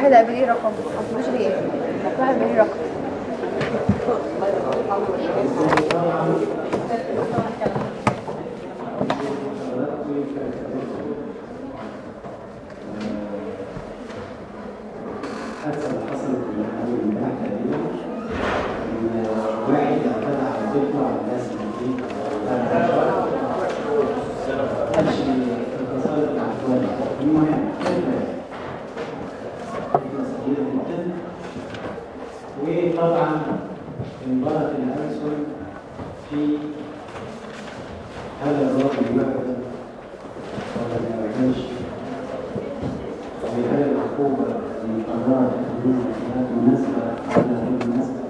واحد هيبقى ليه رقم، ما تقولوش ليه واحد هيبقى ليه رقم. الحادثة اللي حصلت من أول امبارح تقريبا إن واحد اعتدى على طفل على الناس اللي مش اتصلت مع إخوانه. المهم طفلة صغيرة جدا، وطبعا انبرت الألسن في هذا الراجل يعتد ولا ما يعتدش، وهل العقوبة اللي قررت الحكومة كانت مناسبة ولا غير مناسبة؟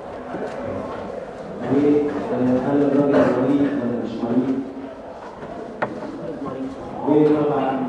وهل الراجل مريض ولا مش مريض؟ وطبعا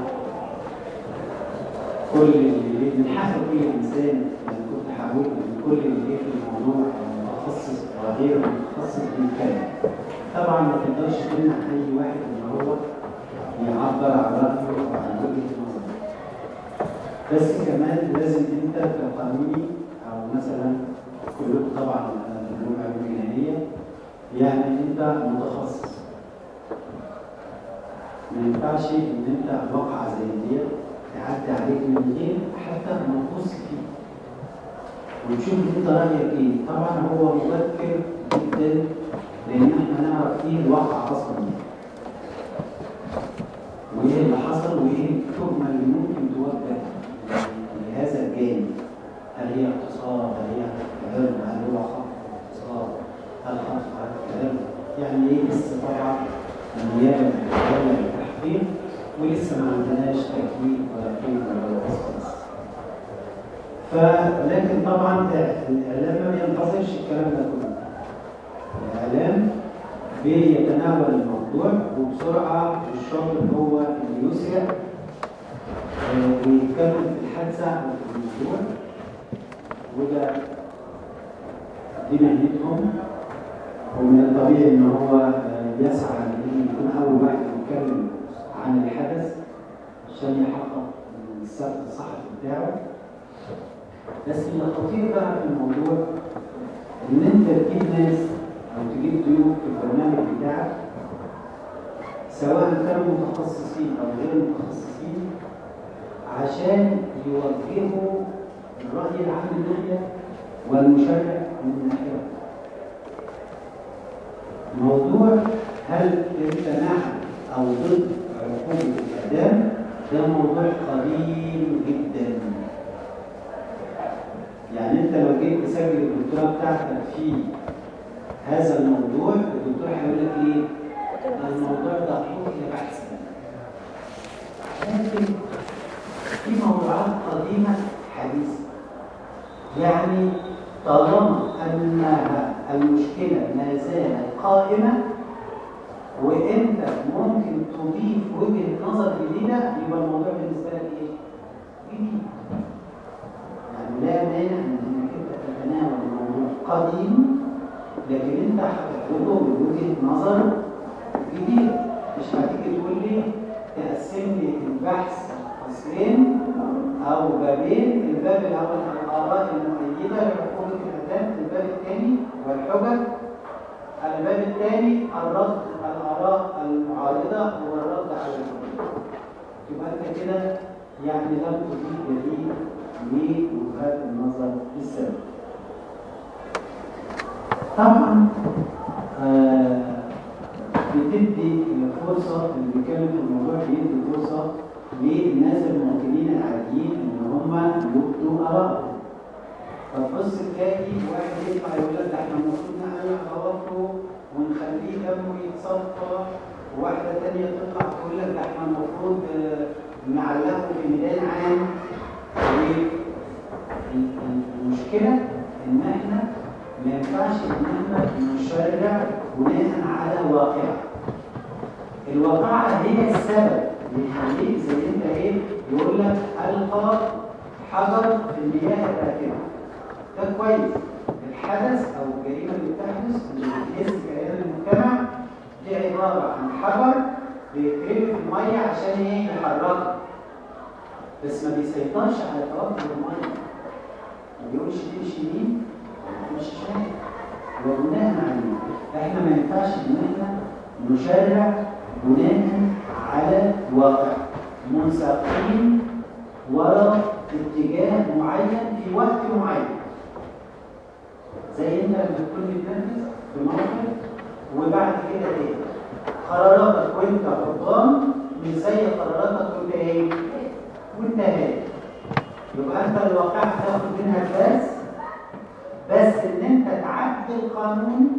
كل اللي من حق كل إنسان، يعني كنت هقول إن كل اللي في الموضوع متخصص وغير متخصص بالكامل. طبعا ما تقدرش تمنع أي واحد إن هو يعبر عن رأيه وعن وجهة نظره. بس كمان لازم انت كقانوني او مثلا كلكم طبعا الجمعيه الجنائيه، يعني انت متخصص. ما ينفعش ان انت واقعه زي دي تعدي عليك من غير حتى ما تبص فيه وتشوف انت رايك ايه. طبعا هو مبكر جدا لان احنا نعرف ايه الواقع اصلا وايه اللي حصل وايه التهمه اللي ممكن توجه لهذا الجانب. هل هي اغتصاب؟ هل هي عرض؟ هل هو خطف اغتصاب؟ هل خطف عرض؟ يعني ايه لسه طبعا النيابه بتتولى التحقيق ولسه ما عندناش تكليف ولا قيد ولا وصف. لكن طبعا الاعلام ما بينتظرش الكلام ده كله. الاعلام بيتناول الموضوع وبسرعه، والشاطر هو اللي يسرع ويتكلم في الحادثه او في الموضوع، وده دي مهنتهم. ومن الطبيعي ان هو يسعى ان يكون اول واحد يتكلم عن الحدث عشان يحقق السبق الصحفي بتاعه. بس اللي خطير بقى في الموضوع ان انت تجيب ناس او تجيب ضيوف في البرنامج بتاعك، سواء كانوا متخصصين او غير متخصصين، عشان يوجهوا الرأي العام من ناحية والمشرع من ناحية. موضوع هل انت مع او ضد عقوبة الإعدام ده موضوع قديم جدا. يعني انت لو جيت تسجل الدكتوراه بتاعتك في هذا الموضوع، الدكتور هيقول لك ايه؟ الموضوع ده حقوق لبحث. لكن في موضوعات قديمة حديثة، يعني طالما أنها المشكلة ما زالت قائمة وأنت ممكن تضيف وجهة نظر جديدة، يبقى الموضوع بالنسبة لك إيه؟ جديد. يعني لا مانع من أنك أنت تتناول الموضوع قديم، لكن أنت هتحطه بوجهة نظر جديدة. مش هتيجي تقول لي تقسم لي البحث قسمين أو بابين، الباب الأول الآراء المؤيدة لعقوبة الإعدام، الباب الثاني والحجج، الباب الثاني الرد الآراء المعارضة والرد على الحجج. يبقى أنت كده يعني لم تضيف جديد لوجهات النظر السابقة. طبعا بتدي فرصة اللي بيتكلم في الموضوع، بيدي فرصة للناس المواطنين العاديين ان هم يبدوا آرائهم. فبص تلاقي واحد يطلع يقول لك ده احنا المفروض نعلق عواطفه ونخليه دمه يتصفى، وواحده ثانيه تطلع تقول لك ده احنا المفروض نعلقه في ميدان عام. المشكله ان احنا ما ينفعش ان احنا نشرع بناء على واقعه. الواقعه هي السبب بيخليك زي انت ايه، يقول لك القى حجر في المياه الراكده. ده كويس. الحدث او الجريمه اللي بتحدث اللي بتهز كيان المجتمع دي عباره عن حجر بيترمي في الميه عشان ايه؟ يحركها. بس ما بيسيطرش على توجه الميه. ما بيقولش تمشي يمين ولا تمشي شمال. وبناء عليه احنا ما ينفعش ان احنا نشرع بناء على الواقع، منساقين وراء اتجاه معين في وقت معين. زي انت لما تكون بتنفذ في موقف وبعد كده ايه؟ قراراتك وانت قدام مش زي قراراتك وانت ايه؟ وانت هادي. يبقى انت الواقع هتاخد منها بس ان انت تعدل القانون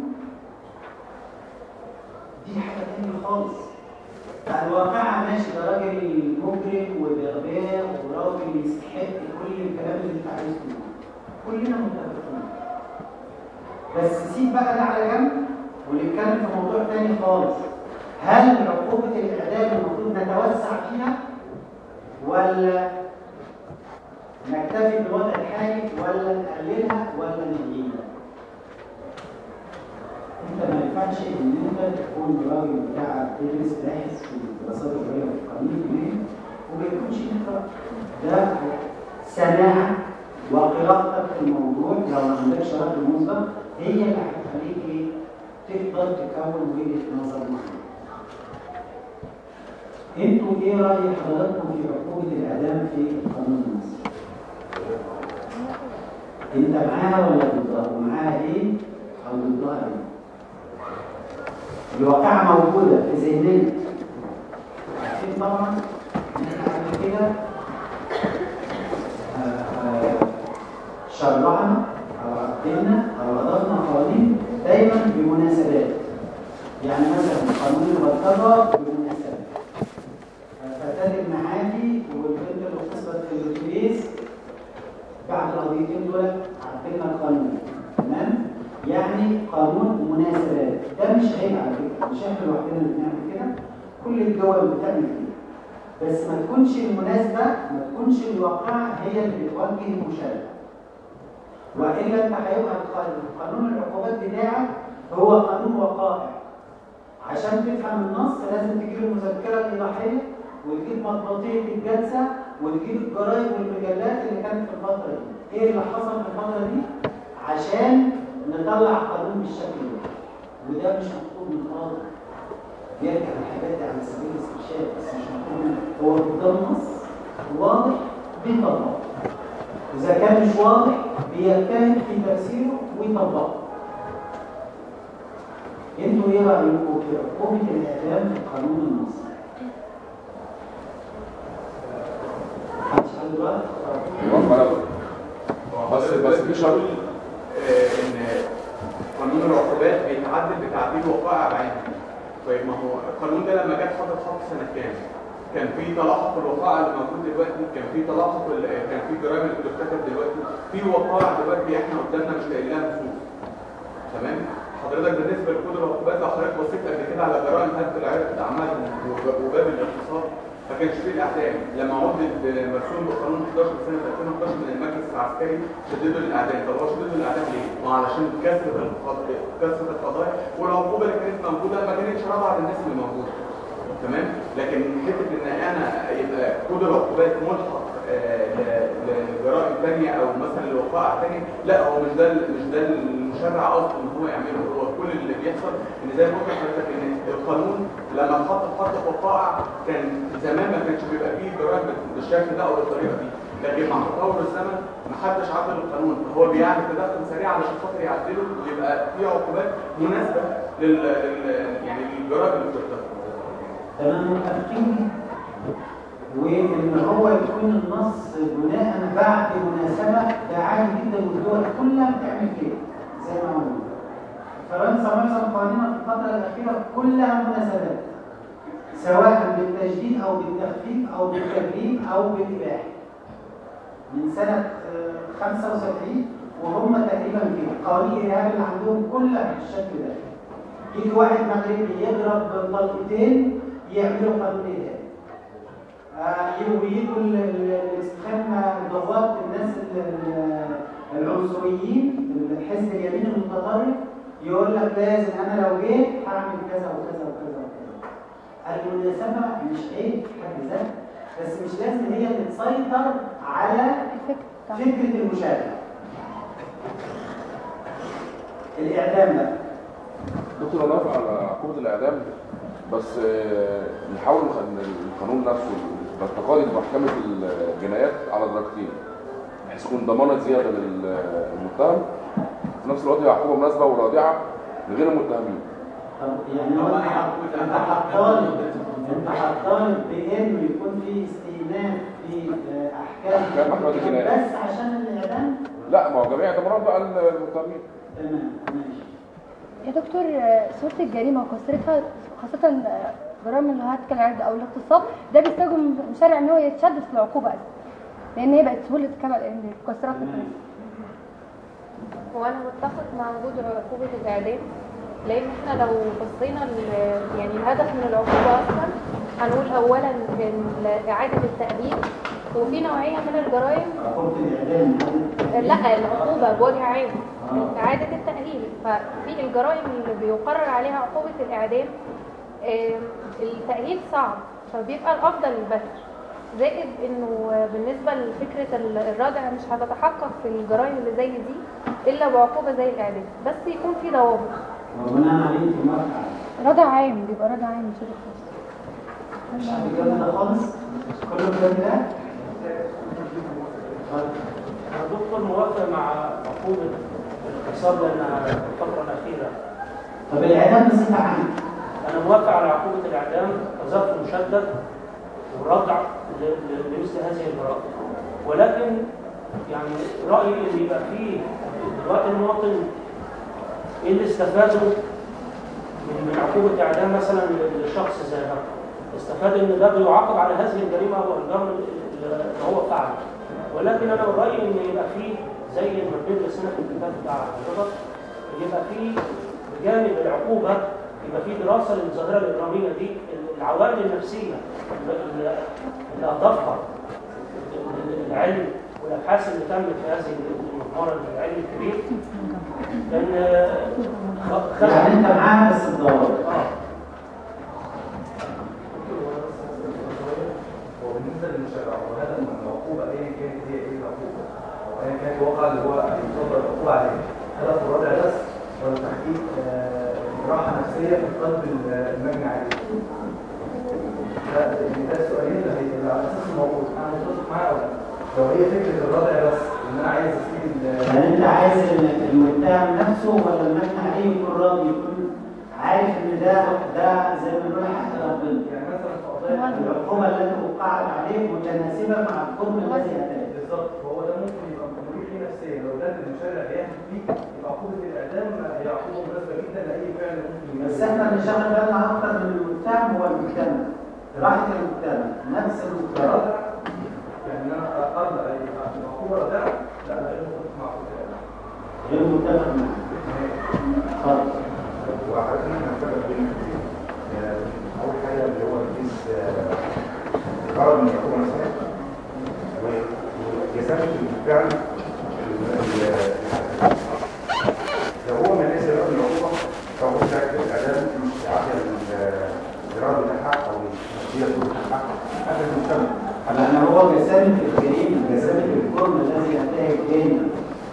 دي حاجه تانية خالص. الواقع ماشي، ده راجل مجرم وبغباء وراجل يستحق كل الكلام اللي انت عايزه منه، كلنا متفقين. بس سيب بقى ده على جنب ونتكلم في موضوع تاني خالص. هل عقوبة الإعدام المفروض نتوسع فيها ولا نكتفي بالوضع الحالي ولا نقللها ولا نلغيها؟ انت ما ينفعش ان انت تكون راجل بتاع تدرس باحث في الدراسات الجغرافيه في القانون الجنائي وما يكونش انت ده سماع وقراءتك في الموضوع لو ما عندكش رأي مسبق هي اللي هتخليك ايه؟ تقدر تكون وجهه نظر معينه. انتوا ايه رأي حضراتكم في عقوبة الإعدام في القانون المصري؟ انت معاها ولا ضدها؟ ومعاها ايه او ضدها ايه؟ الواقعة موجودة في ذهننا. عارفين طبعا ان احنا قبل كده شرعنا او عدلنا او اضفنا قوانين دايما بمناسبات. يعني مثلا قانون البلطجة بمناسبة فتاة المعادي والبنت اللي اغتصبت في الاتوبيس، بعد القضيتين دول عدلنا القانون. تمام؟ يعني قانون مناسبات. ده مش عيب على فكره، مش احنا لوحدنا اللي بنعمل كده، كل الدول بتعمل كده. بس ما تكونش المناسبه، ما تكونش الواقع هي اللي بتوجه المشاركه. والا انت هيبقى قانون العقوبات بتاعك هو قانون وقائع. عشان تفهم النص لازم تجيب المذكره الايضاحيه وتجيب مطبوعيه الجلسه وتجيب الجرايد والمجلات اللي كانت في الفتره دي. ايه اللي حصل في الفتره دي؟ عشان نطلع قانون بالشكل ده. وده مش مطلوب من القاضي. يرجع الحاجات دي على سبيل الاستشهاد بس مش مطلوب منه. هو قدام نص واضح بيطبقه. اذا كان مش واضح بيجتهد في تفسيره ويطبقه. انتوا ايه رايكم في عقوبه الاعدام في القانون المصري؟ محدش عنده رأي؟ بس في شرط ان قانون العقوبات بيتعدل بتعديل وقائع بعينها. طيب ما هو القانون ده لما جه حط سنه كام؟ كان في تلاحق الوقائع اللي موجود دلوقتي، كان في تلاحق كان في جرائم اللي بترتكب دلوقتي، في وقائع دلوقتي احنا قدامنا مش لاقيين لها نصوص. تمام؟ حضرتك بالنسبه لكود العقوبات لو حضرتك بصيت قبل كده على جرائم هدم الاعمال وباب الاغتصاب ما كانش فيه الاعدام. لما عدل مرسوم بقانون 11 سنه 2011 من المجلس العسكري شددوا الاعدام. طب هو شددوا الاعدام ليه؟ ما علشان كثره القضايا والعقوبه اللي كانت موجوده ما كانتش رادعه للناس اللي موجوده. تمام؟ لكن حته ان انا يبقى كود العقوبات ملحق لجرائم ثانيه او مثلا لوقائع ثانيه، لا هو مش ده المشرع قصده ان هو يعمله. هو كل اللي بيحصل ان زي ما قلت لحضرتك ان القانون لما اتحط في وقائع كان زمان ما كانش بيبقى فيه جرائم بالشكل ده او بالطريقه دي، لكن مع تطور الزمن ما حدش عدل القانون، فهو بيعمل تدخل سريع علشان خاطر يعدله ويبقى في عقوبات مناسبه يعني للجرائم اللي بترتكب. تمام متفقين. وان هو يكون النص بناء بعد مناسبه ده عادي جدا والدول كلها بتعمل كده زي ما قلنا. فرنسا معظم قوانينها في الفتره الاخيره كلها مناسبات سواء بالتجديد او بالتخفيف او بالتجريم او بالاباحه. من سنه 75 وهم تقريبا كده قوانين الارهاب اللي عندهم كلها بالشكل ده. يجي واحد مغربي يضرب طلقتين يعملوا قانون إرهاب. ويجوا الاستخدام ضغط الناس العنصريين الحزب اليمين المتطرف يقول لك لازم انا لو جيت هعمل كذا وكذا وكذا وكذا. المناسبه مش عيب في حد ذاتها، بس مش لازم هي اللي تسيطر على فكرة المشاركة. الإعدام بقى دكتور انا وافق على عقوبه الاعدام، بس نحاول ان القانون نفسه الارتقائي بمحكمه الجنايات على درجتين بحيث يكون ضمانه زياده للمتهم في نفس الوقت هي عقوبه مناسبه ورادعه لغير المتهمين. طب يعني انت هتطالب بانه يكون في استئناف في احكام محكمه الجنايات بس عشان الاعدام؟ لا، ما هو جميع ضمانات بقى المتهمين. تمام ماشي. يا دكتور صورة الجريمة وكثرتها خاصة جرائم الهتك العرض أو الاغتصاب ده بيستخدم مشرع إن هو يتشدد في العقوبة أصلا لأن هي بقت سهولة كثرات. وانا متفق مع وجود عقوبة الإعدام، لأن احنا لو بصينا يعني الهدف من العقوبة أصلا هنقول أولا إعادة التأهيل، وفي نوعية من الجرائم عقوبة الإعدام لا العقوبة بوجه عام إعادة التأهيل. ففي الجرائم اللي بيقرر عليها عقوبة الإعدام التأهيل صعب، فبيبقى الأفضل البتر، زائد إنه بالنسبة لفكرة الردع مش هتتحقق في الجرائم اللي زي دي إلا بعقوبة زي الإعدام، بس يكون في ضوابط. وبناء عليه في مرحلة ردع عام، بيبقى ردع عام مش خاص. مش هتتجنن ده خالص؟ كله الكلام ده؟ الدكتور موافق مع عقوبة الاغتصاب لأنها في الفترة الأخيرة. طب الإعدام بصفة عامة؟ أنا موافق على عقوبة الإعدام كظرف مشدد وردع لمثل هذه الجرائم، ولكن يعني رأيي إن يبقى فيه دلوقتي المواطن إيه اللي استفاده من عقوبة إعدام مثلا لشخص زي ده؟ استفاد إن ده بيعاقب على هذه الجريمة أو الجرم اللي هو فعله، ولكن أنا رأيي إن يبقى فيه زي ما بندرس في الكتاب بتاع حضرتك، يبقى فيه بجانب العقوبة يبقى فيه دراسة للظاهرة الإجرامية دي، العوامل النفسية اللي أضافها العلم والأبحاث اللي تمت في هذه المرة العلم الكبير، لأن يعني أنت معاها بس الضوابط. وبالنسبه للمشرع وهذا العقوبه ايا كانت هي ايه العقوبه او ايا كانت الواقع اللي هو يفضل العقوبه عليه، هدف الردع بس ولا تحقيق راحه نفسيه في قلب المجني عليه؟ ده السؤالين اللي على اساس الموضوع انا متفق معاه ولا لو هي فكره الردع بس ان انا عايز اسيب يعني انت عايز المتهم نفسه ولا المجني عليه يكون راضي، يكون عارف ان ده زي ما بنقول حق ربنا، يعني مثلا العقوبة التي وقعت عليه متناسبة مع القرب الذي أتاه. بالظبط، هو ده ممكن يبقى مريح ليه نفسيا، لو ده المشرع هياخد فيه يبقى عقوبة الإعدام هي عقوبة مناسبة جدا لأي فعل ممكن. بس احنا اللي شغل بالنا أكتر من المتهم هو المجتمع، راحة المجتمع، نفس المجتمع. يعني أنا أرضى العقوبة رادعة؟ لا أنا غير متفق مع عقوبة الإعدام. غير متفق معه. خالص. وأعتقد إن احنا نفرق بين الاثنين. أول حاجة اللي هو الكيس الغرض من العقوبة نفسها ويثبت بالفعل لو هو من ليس يراد العقوبة فهو شايف الإعدام إعادة الإرادة بتاعها أو المسؤولية بتاعها حتى المجتمع. لأن هو جسامة الجريمة، جسامة الجرم الذي ينتهي الجريمة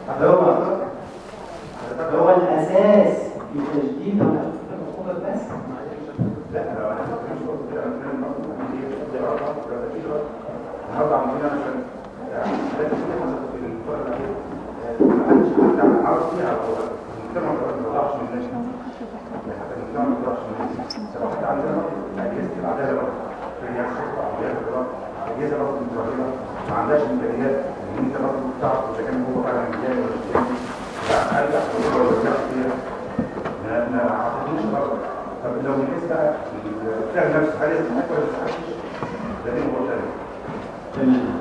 هو الأساس في تجديد العقوبة بس. لا لو انا مش قلت كده انا دي غلطه ولا دي غلطه هرجع من هنا عشان لازم كل حاجه في الفتره الاخيره ما حدش حتى عارف فيها المجتمع ما طلعش من الناس حتى المجتمع ما طلعش من الناس سواء حتى عندنا اجهزه العداله برضه هي الشرطه او هي القضاء اجهزه برضه متوفره ما عندهاش امكانيات ان انت برضه تعرف اذا كان هو فعلا مجاني ولا مش مجاني لا ارجع ولا لا فيها ما اعتقدوش برضه. طب لو الناس بقى الفعل نفسه هل يستحق ولا ما يستحقش؟ ده دي موضوع تاني. تمام.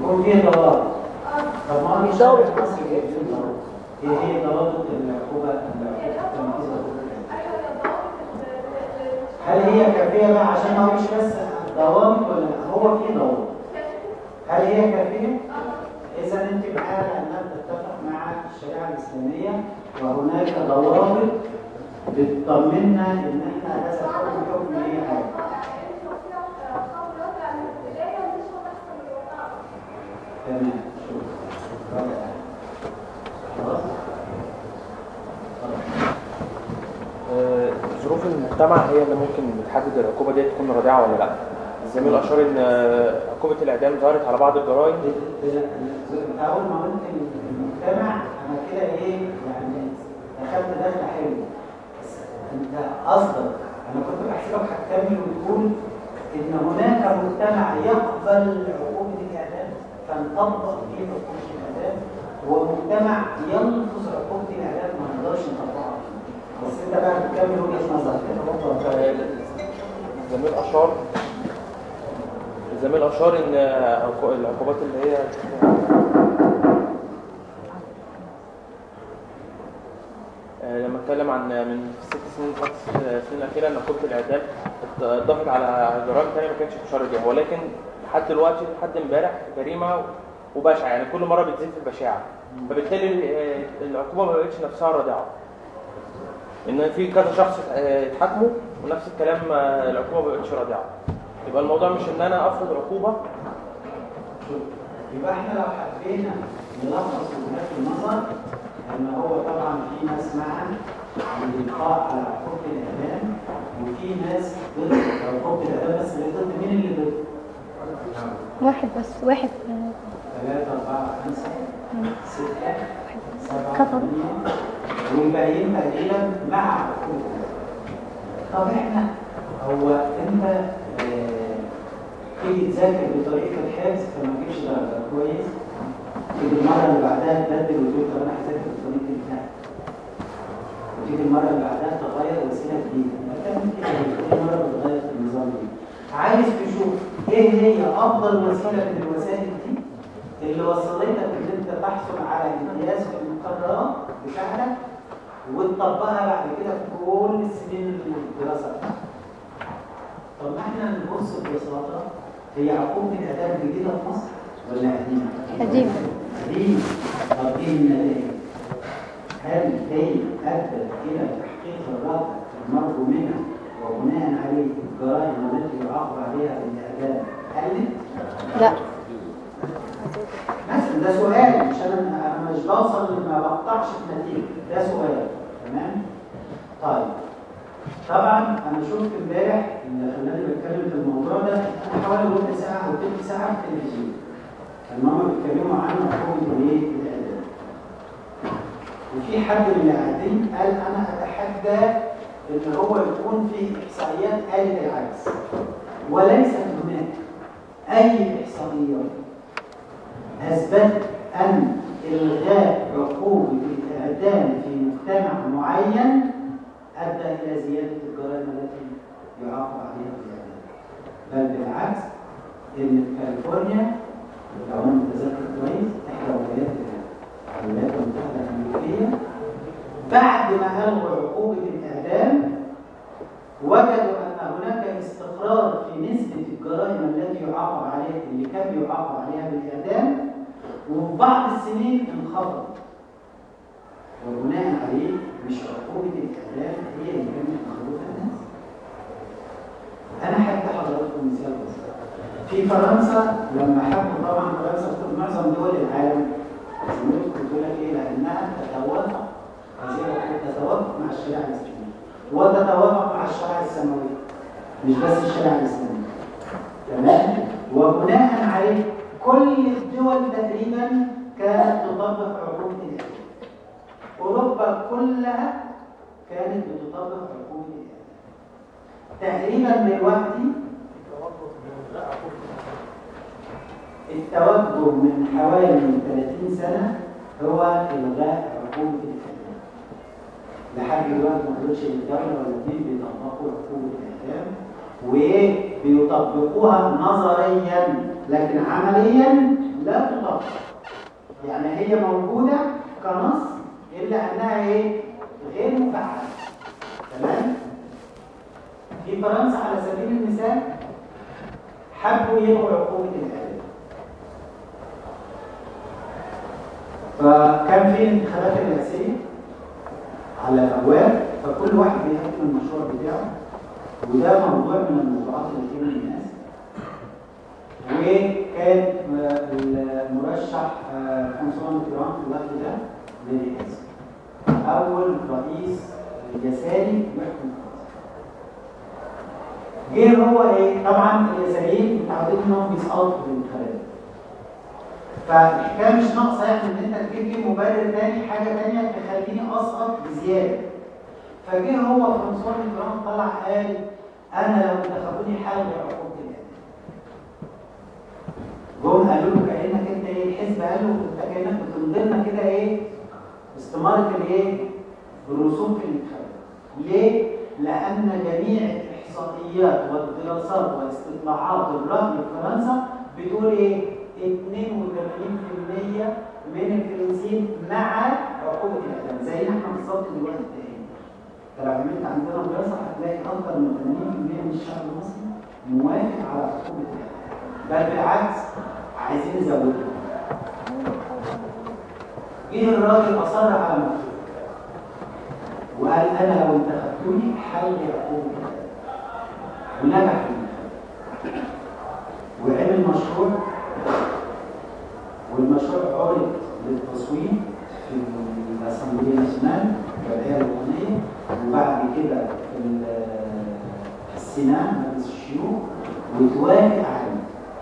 يكون فيه ضوابط. طب ما هو الشرع المصري جايب فيه ضوابط. ايه هي ضوابط العقوبه التنفيذ؟ هل هي كافيه بقى عشان ما هوش بس ضوابط ولا هو فيه ضوابط؟ هل هي كافيه؟ اذا انت بحاجه انها تتفق مع الشريعه الاسلاميه وهناك ضوابط بتطمنا ان احنا هذا الحكم ايه حاجه. تمام. خلاص. ظروف المجتمع هي اللي ممكن بتحدد العقوبه دي تكون رادعه ولا لا. الزميل اشار ان عقوبه الاعدام ظهرت على بعض الجرائم. اول ما قلت المجتمع انا كده ايه يعني دخلت دخله حلوه. بس انت قصدك انا كنت بحسبك هتكمل وتقول ان هناك مجتمع يقبل عقوبه الاعدام فنطبق فيه عقوبه الاعدام ومجتمع يلفظ عقوبه الاعدام ما نقدرش نطبقها. بس انت بقى بتكمل وجهه نظرك الزميل اشار ان العقوبات اللي هي لما اتكلم عن من 6 سنين 5 سنين الاخيره ان عقوبه الاعدام اتضافت على جرائم ثانيه ما كانتش مشاركه، ولكن لحد دلوقتي لحد امبارح جريمه وبشعه، يعني كل مره بتزيد في البشاعه، فبالتالي العقوبه ما بقتش نفسها رادعه. ان في كذا شخص اتحاكموا ونفس الكلام العقوبه ما بقتش رادعه. يبقى الموضوع مش ان انا افرض عقوبه. يبقى احنا لو حبينا نلخص وجهات النظر ان هو طبعا في ناس مع الإلقاء على عقوبة الإعدام وفي ناس ضد عقوبة الإعدام، بس اللي ضد مين اللي ضد؟ واحد بس، واحد 3 4 5 6 7 8 والباقيين تقريبا مع عقوبة الإعدام. طب احنا هو انت تيجي تذاكر بطريقة الحفظ فما تجيبش درجة كويس، تيجي المرة اللي بعدها تبدل وتقول طب انا هذاكر بطريقة الحفظ، وتيجي المرة اللي بعدها تغير وسيلة جديدة، هتعمل كده كل مرة بتغير في النظام دي. عايز تشوف ايه هي افضل وسيلة من الوسائل دي اللي وصلتك ان انت تحصل على امتياز في المقررات بتاعتك وتطبقها بعد كده في كل السنين الدراسة بتاعتك. طب ما احنا نبص ببساطة، هي عقوبة الإعدام جديدة في مصر ولا قديمة؟ قديمة. قديمة. طب ايه النتائج؟ هل هي أدت إلى تحقيق الرادع المرجو منها وبناء عليه الجرائم التي يعاقب عليها بالإعدام قلت؟ لا. مثلا ده سؤال، مش أنا مش بوصل ما بقطعش في نتيجة، ده سؤال، تمام؟ طيب. طبعا انا شفت امبارح اللي خلاني بتكلم في الموضوع ده انا حوالي ربع ساعه او ثلث ساعه في التلفزيون. كانوا هم بيتكلموا عن عقوبه الايه؟ الاعدام. وفي حد من اللي قاعدين قال انا اتحدى ان هو يكون في احصائيات قالت العكس. وليست هناك اي احصائيات اثبتت ان الغاء عقوبه الاعدام في مجتمع معين أدى إلى زيادة الجرائم التي يعاقب عليها بالإعدام. بل بالعكس إن في كاليفورنيا لو أنا متذكر كويس إحدى ولايات المتحدة الأمريكية بعد ما ألغوا عقوبة الإعدام وجدوا أن هناك استقرار في نسبة الجرائم التي يعاقب عليها اللي كان يعاقب عليها بالإعدام وفي بعض السنين انخفض. وبناء عليه مش عقوبة الإعدام هي اللي كانت مخلوقة الناس. أنا حتى حضراتكم مثال بسيط. في فرنسا لما حبوا طبعا فرنسا في معظم دول العالم زميلتكم بتقول لك إيه؟ لأنها تتوافق تتوافق مع الشريعة الإسلامية وتتوافق مع الشريعة السماوية مش بس الشريعة الإسلامية. تمام؟ وبناء عليه كل الدول تقريبا كانت تطبق عقوبة الإعدام. أوروبا كلها كانت بتطبق عقوبة الإعدام. تقريبا دلوقتي التوجه من حوالي 30 سنة هو إلغاء عقوبة الإعدام. لحد دلوقتي ما قدرش الدولة ولا الدين بيطبقوا عقوبة الإعدام وبيطبقوها نظريا لكن عمليا لا تطبق، يعني هي موجودة كنص إلا أنها إيه؟ غير مفعلة. تمام؟ في فرنسا على سبيل المثال حبوا يلغوا عقوبة الإعدام، فكان في انتخابات رئاسية على الأبواب، فكل واحد بيقدم المشروع بتاعه، وده موضوع من الموضوعات اللي تهم الناس. وكان المرشح فرانسوا ميتران في الوقت ده للرئاسة، أول رئيس يساري يحكم فرنسا. جه هو إيه؟ طبعا اليساريين متعودين إنهم بيسقطوا في الانتخابات، فالحكاية مش ناقصة يعني إن أنت تجيب لي مبرر تاني، حاجة تانية تخليني أسقط بزيادة. فجه هو فرانسوا ميتران طلع قال أنا لو انتخبوني حالي عقوبة الإعدام. جم قالوا له كأنك أنت إيه؟ الحزب قال له أنت كأنك بتمضي لنا كده إيه؟ استمارة الإيه؟ الرسوم في الانتخابات. ليه؟ لأن جميع الإحصائيات والدراسات واستطلاعات الرأي في فرنسا بتقول إيه؟ 82% من الفرنسيين مع عقوبة الإعدام، زينا إحنا بالظبط دلوقتي. لو عملت عندنا دراسة هتلاقي أكثر من 80% من الشعب المصري موافق على عقوبة الإعدام، بل بالعكس عايزين نزودها. جه الراجل أصر على مكتوب وقال أنا لو انتخبتوني حل عقوبة الإعدام، ونجح في الانتخاب وعمل مشروع، والمشروع عرض للتصويت في الأسمبلية الناشونال الجمعية الوطنية، وبعد كده في السنان مجلس الشيوخ، وتوافق عليه.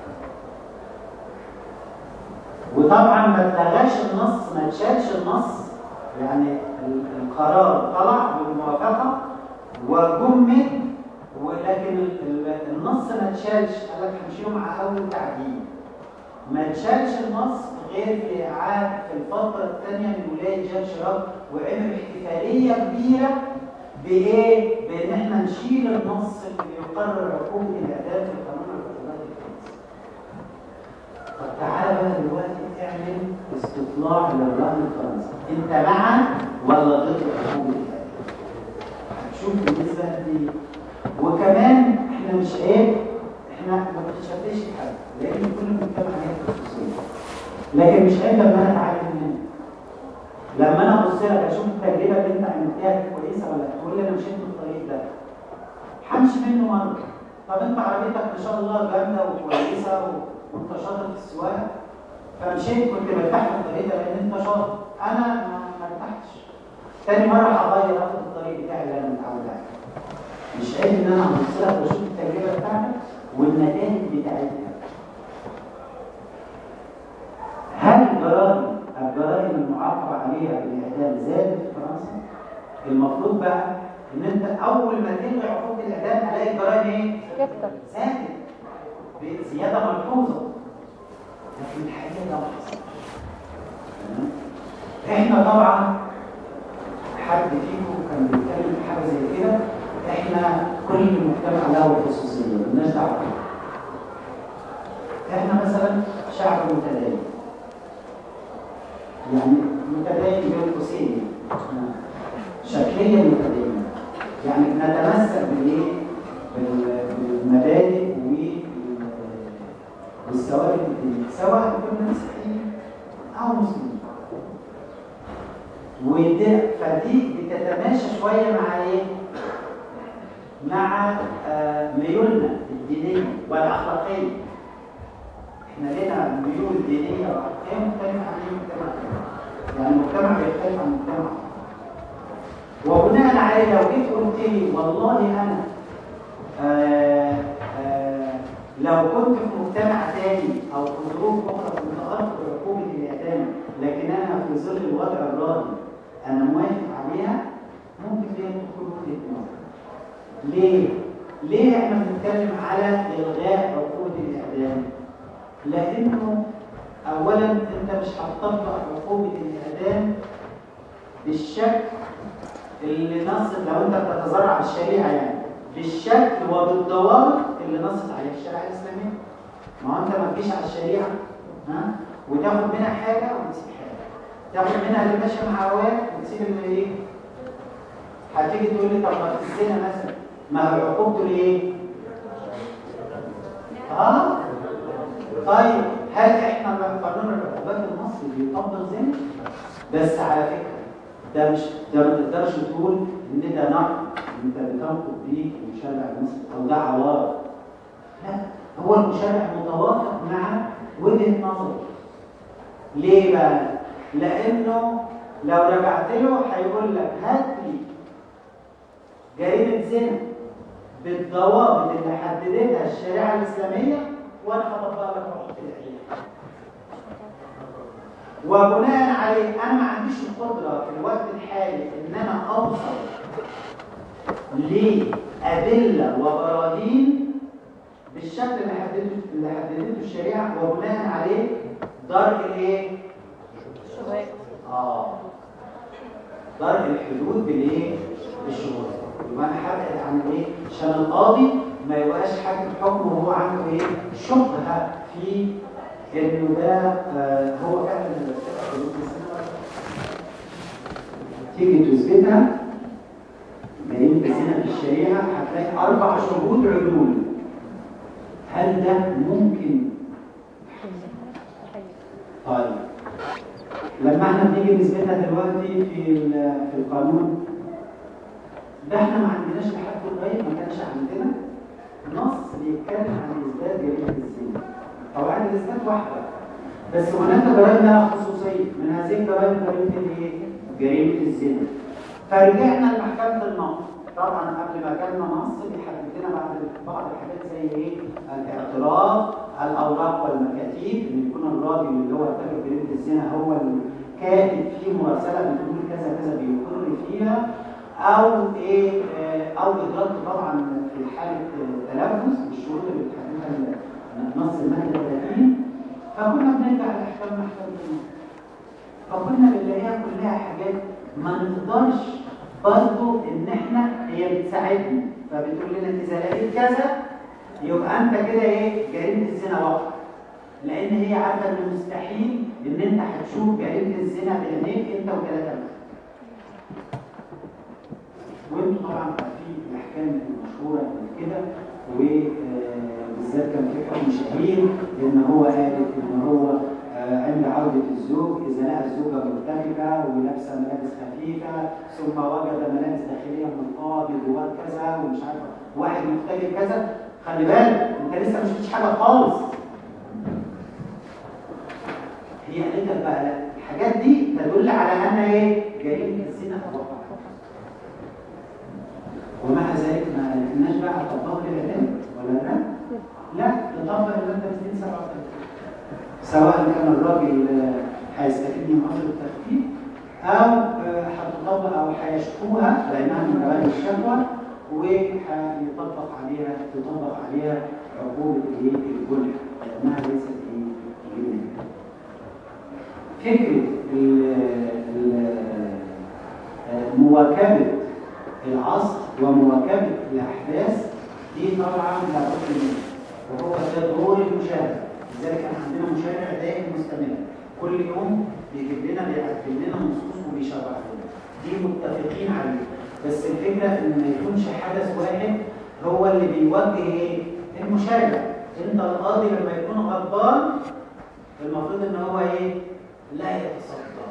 وطبعا ما اتلغاش النص، ما اتشالش النص، يعني القرار طلع بالموافقة وجمد، ولكن النص ما اتشالش. قال لك هنمشي مع أول تعديل. ما اتشالش النص غير في إعادة في الفترة الثانية من ولاية جاك شيراك، وعمل احتفالية كبيرة بإيه؟ بإن إحنا نشيل النص اللي بيقرر عقوبة الإعدام في قانون العقوبات الفرنسي. طب تعالى بقى دلوقتي اعمل استطلاع للرأي الفرنسي، أنت مع ولا ضد عقوبة الإعدام؟ هتشوف بالنسبة لي. وكمان إحنا مش عيب، إحنا ما بنتشبهش بحد، لأن كل مجتمع ليه خصوصية. لكن مش عيب لما أنا أتعلم منه. لما انا ابص لك اشوف التجربه اللي انت عملتها دي كويسه ولا تقول لي انا مشيت من الطريق ده، همشي منه مره. طب انت عربيتك ما شاء الله جامده وكويسه وانت شاطر في السواقه، فمشيت كنت مرتاح في الطريق ده لان انت شاطر، انا ما ارتحتش. تاني مره هغير اخد الطريق بتاعي اللي انا متعود عليه. مش عيب ان انا ابص لك واشوف التجربه بتاعتك والنتائج بتاعتها. هل الجرائم المعاقبة عليها بالإعدام زادت في فرنسا؟ المفروض بقى إن أنت أول ما تلغي عقوبة الإعدام هلاقي الجرائم إيه؟ زادت بزيادة ملحوظة. لكن الحقيقة ده ما حصلش. إحنا طبعًا حد فيكم كان بيتكلم في حاجة زي كده، إحنا كل مجتمع له خصوصية، مالناش دعوة. إحنا مثلًا شعب متدين. يعني متدين بين قوسين، شكليا متدين، يعني نتمسك بالايه؟ بالمبادئ والثوابت الدينيه، سواء كنا مسيحيين او مسلمين. فدي بتتماشى شويه مع ايه؟ مع ميولنا الدينيه والاخلاقيه. احنا لنا ميول دينيه واخلاقيه مختلفه عن اي مجتمع تاني. يعني المجتمع بيختلف عن المجتمع. وبناء عليه لو جيت قلت لي والله انا لو كنت في مجتمع تاني او في ظروف اخرى كنت ارفض عقوبه الاعدام، لكن انا في ظل الوضع الراهن انا موافق عليها، ممكن ليه تدخل وجهه نظر. ليه؟ ليه احنا بنتكلم على الغاء عقوبه الاعدام؟ لانه اولا انت مش هتطبق عقوبه الاعدام بالشكل اللي نصت، لو انت بتتذرع الشريعه يعني بالشكل وبالضوابط اللي نصت عليها الشريعه الاسلاميه. ما هو انت ما تجيش على الشريعه وتاخد منها حاجه وتسيب حاجه، تاخد منها اللي ماشيه مع هواك وتسيب اللي ايه. هتيجي تقول لي طب ما في الزنا مثلا ما هو عقوبته ليه؟ طيب هل احنا قانون العقوبات المصري بيطبق زنا؟ بس على فكره ده مش ده ما تقدرش تقول ان ده نقد انت بتنقد بيه المشرع المصري او ده عوار. لا، هو المشرع متوافق مع وجهه نظره. ليه بقى؟ لانه لو رجعت له هيقول لك هات لي جريمه زنا بالضوابط اللي حددتها الشريعه الاسلاميه وانا هطبق لك عقوبه الاعدام. وبناء عليه انا ما عنديش القدره في الوقت الحالي ان انا اوصل لادله وبراهين بالشكل اللي حددته الشريعه، وبناء عليه درء الايه؟ درء الحدود بالايه؟ بالشهود. يبقى انا هبعد عن ايه؟ عشان القاضي ما يبقاش حاكم حكم وهو عنده ايه؟ شبهه في انه ده هو فعلا تيجي تثبتها جريمه الزنا في الشريعه هتلاقي 4 شهود عدول. هل ده ممكن؟ طيب لما احنا بنيجي نثبتها دلوقتي في القانون ده احنا ما عندناش لحد قريب ما كانش عندنا نص بيتكلم عن اثبات جريمه الزنا. طبعا الاثبات واحده بس هناك جرائم لها خصوصيه، من هذه الجرائم جريمه الزنا. فرجعنا لمحكمه النص. طبعا قبل ما كان نص بيحدد لنا بعض الحاجات زي ايه؟ الاعتراف، الاوراق والمكاتيب، ان يكون الراجل اللي هو ارتكب جريمه الزنا هو الكاتب في مراسله بتقول كذا كذا بيقر فيها، او ايه او ادراك طبعا في حاله تلبس بالشروط اللي بتحددها نص الماده 30. فكنا بنرجع لاحكام محكمه النص، فكنا بنلاقيها كلها حاجات ما نقدرش برضه ان احنا هي بتساعدنا، فبتقول لنا اذا لقيت كذا يبقى انت كده ايه؟ جريمه الزنا وقع، لان هي عارفه ان مستحيل ان انت هتشوف جريمه الزنا بعينيك انت وثلاثه. وانتم طبعا عارفين الاحكام المشهوره من كده، وبالذات كان في حكم شهير لان هو قالت ان هو عند عودة الزوج إذا لقى الزوجة مرتبكة ولابسة ملابس خفيفة ثم وجد ملابس داخلية من القاضي جواه كذا ومش عارف واحد مختلف كذا، خلي بالك أنت لسه ما شفتش حاجة خالص. هي قالت لك بقى لا، الحاجات دي تدل على أن إيه؟ جريمة الزنا وقع. ومع ذلك ما قلناش بقى طبقوا الإعدام ولا لا؟ لا، تطبق المادة 237 سواء كان الراجل هيستفيد من اصل التخفيف او هتطبق او هيشكوها لانها من جرائم الشكوى وهيطبق عليها عقوبه الجنح لانها ليست جنايه. فكره مواكبه العصر ومواكبه الاحداث دي طبعا لابد منها، وهو ده دور المشاهد. لذلك احنا عندنا مشرع دائم مستمر كل يوم بيجيب لنا بيعدل لنا نصوص وبيشرح لنا، دي متفقين عليه. بس الفكره ان ما يكونش حدث واحد هو اللي بيوجه ايه؟ المشرع. انت القاضي لما يكون غضبان المفروض ان هو ايه؟ لا يتصدى.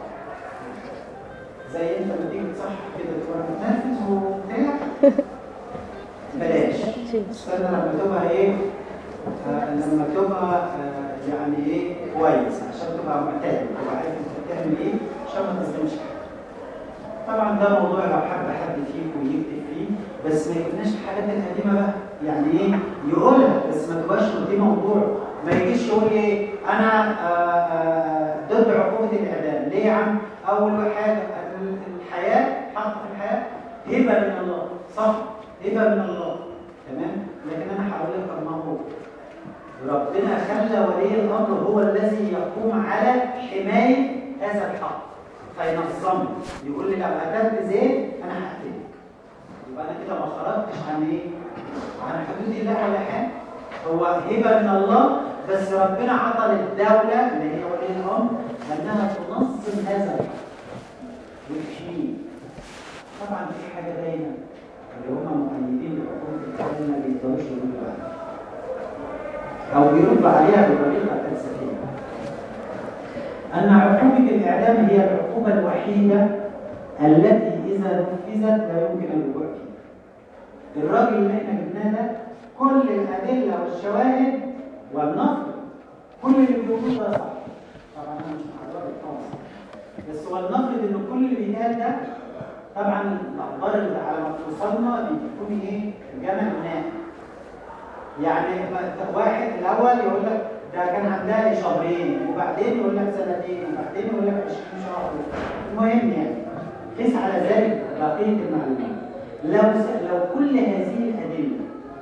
زي انت لما تيجي تصحح كده تبقى متنرفز وبتاع بلاش، استنى لما تبقى ايه؟ لما تبقى يعني ايه كويس عشان تبقى معتاد تبقى عارف انت بتعمل ايه عشان ما تظلمش حد. طبعا ده موضوع لو حد فيك ويكتب فيه، بس ما يكونش الحاجات القديمه بقى يعني ايه يقولها بس ما تبقاش دي موضوع. ما يجيش يقول ايه انا ضد عقوبه الاعدام. ليه يا عم؟ اول حاجه الحياه حق في الحياه هبه من الله، صح؟ هبه من الله، تمام؟ لكن انا هقول لك الموضوع ربنا خلى ولي الامر هو الذي يقوم على حمايه هذا الحق فينظمه. يقول لي لو قتلت زيد انا هقتلك، يبقى انا كده ما خرجتش عن ايه؟ عن حدود الله ولا حاجه. هو هبه من الله، بس ربنا عطى للدوله اللي هي ولي الامر انها تنظم هذا الحق وتحميه. طبعا في حاجه دايما اللي هم مؤيدين لحكومه الاسلام ما بيقدروش يردوا عليها او بيردوا عليها بطريقه فلسفيه، ان عقوبه الاعدام هي العقوبه الوحيده التي اذا نفذت لا يمكن الرجوع فيها. الراجل اللي احنا جبناه ده كل الادله والشواهد والنقد كل اللي بيقولوه ده صح. طبعا انا مش محرر خالص، بس هو النقد ان كل اللي بيتقال ده طبعا الاخبار اللي على ما توصلنا بتكون ايه؟ جمع وناء. يعني واحد الاول يقول لك ده كان عندها شهرين، وبعدين يقول لك سنتين، وبعدين يقول لك 20 شهر. المهم يعني قيس على ذلك بقيه المعلومات. لو كل هذه الادله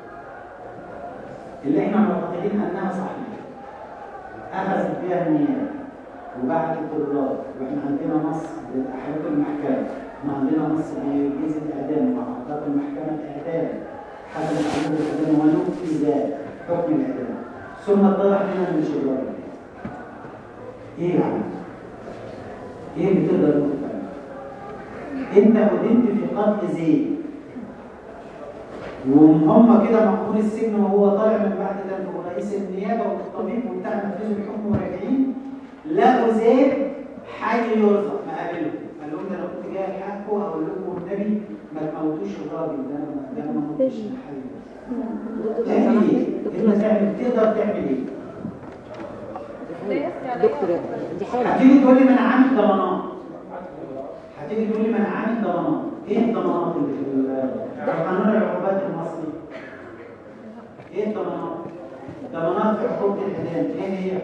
اللي احنا معتقدين انها صحيحه اخذت بها النيابه وبعد القرارات، واحنا عندنا نص باحكام المحكمه، احنا عندنا نص بجزء الاعدام وحققت المحكمه الاعدام، حكمت على الاعدام ونفذ حكم الاعدام، ثم اتضح لنا ان مش الراجل ايه يعني؟ ايه اللي تقدر تقول؟ انت قدمت في قتل زيد وهم كده مقبول السجن وهو طالع من بعد ده ورئيس النيابه والطبيب وبتاع نفذوا الحكم وراجعين لقوا زيد حي يرزق، ما قابله قال لهم ده انا كنت جاي احكوا اقول لكم النبي ما تموتوش الراجل ده انا ما موتوش الحي. تعمل ايه؟ انت تقدر تعمل ايه؟ دكتور دي حاجه هتيجي تقول لي ما انا عامل ضمانات، هتيجي تقول لي ما انا عامل ضمانات. ايه الضمانات اللي في قانون العقوبات المصري؟ ايه الضمانات؟ ضمانات في عقوبه الاعدام ايه هي؟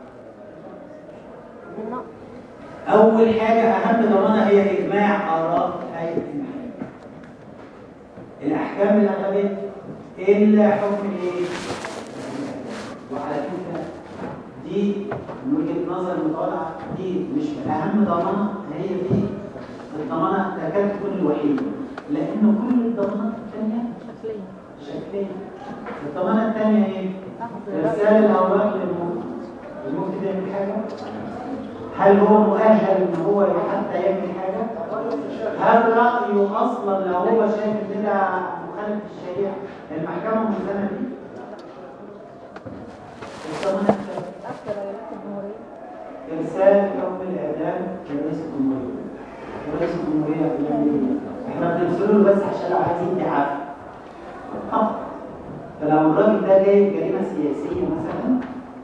اول حاجه اهم ضمانه هي اجماع اراء هيئه المحكمه. الاحكام اللي اخذت الا حكم ايه؟ وعلى فكره دي من وجهه نظر المطالعه دي مش اهم ضمانه، هي دي الضمانه تكاد تكون الوحيده، لان كل الضمانات الثانيه شكليه. الضمانه الثانيه ايه؟ ارسال الاوراق للمفتي. المفتي ده يعمل حاجه؟ هل هو مؤهل ان هو حتى يعمل حاجه؟ هل رايه اصلا لو هو شايف ان ده مخالف للشريعه المحكمه ملزمه بيه؟ الضمانه ارسال حكم الاعدام لرئيس الجمهوريه. رئيس الجمهوريه بيعمل ايه؟ احنا بنرسله له بس عشان لو عايز يدي عفو فقط. فلو الراجل ده جايب جريمه سياسيه مثلا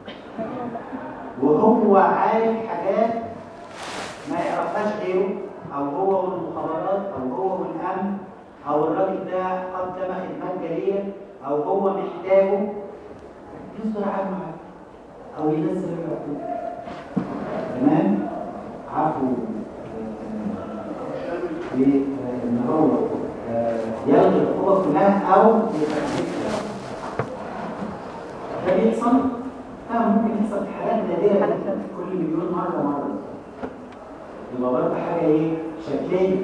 وهو عارف حاجات ما يعرفهاش غيره، او هو والمخابرات او هو والامن، او الراجل ده قدم خدمات جاريه او هو محتاجه، يصدر عنه او ينزل العقوبه. تمام؟ عفو ان هو يلغي العقوبه كلها او يخففها. ده بيحصل؟ ممكن يحصل في حالات نادره كل مليون مره. يبقى برضه حاجه ايه؟ شكليه.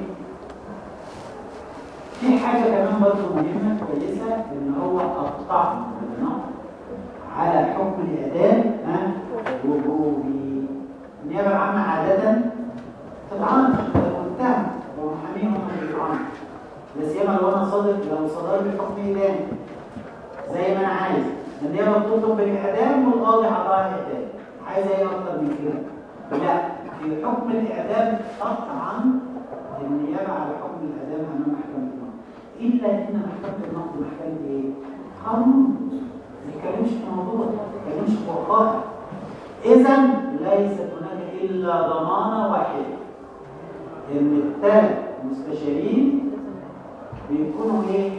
في حاجه كمان برضه مهمه كويسه ان هو الطعن بالنقد على حكم الاعدام وجوبي. النيابه العامه عاده تطعن المتهم ومحاميهم بيطعنوا، لا سيما لو انا صادق، لو صدر لي حكم اعدام زي ما انا عايز، النيابه بتطلب بالاعدام والقاضي عطاها اعدام، عايزه ايه اكتر من كده؟ لا، في حكم الاعدام قطعا النيابه على حكم الاعدام امام محكمه النقد، الا ان محكمه النقد محكمه ايه؟ قانون، ما يتكلمش في موضوع، ما يتكلمش في وقائع. اذا ليست هناك الا ضمانه واحده، ان الثلاث مستشارين بيكونوا ايه؟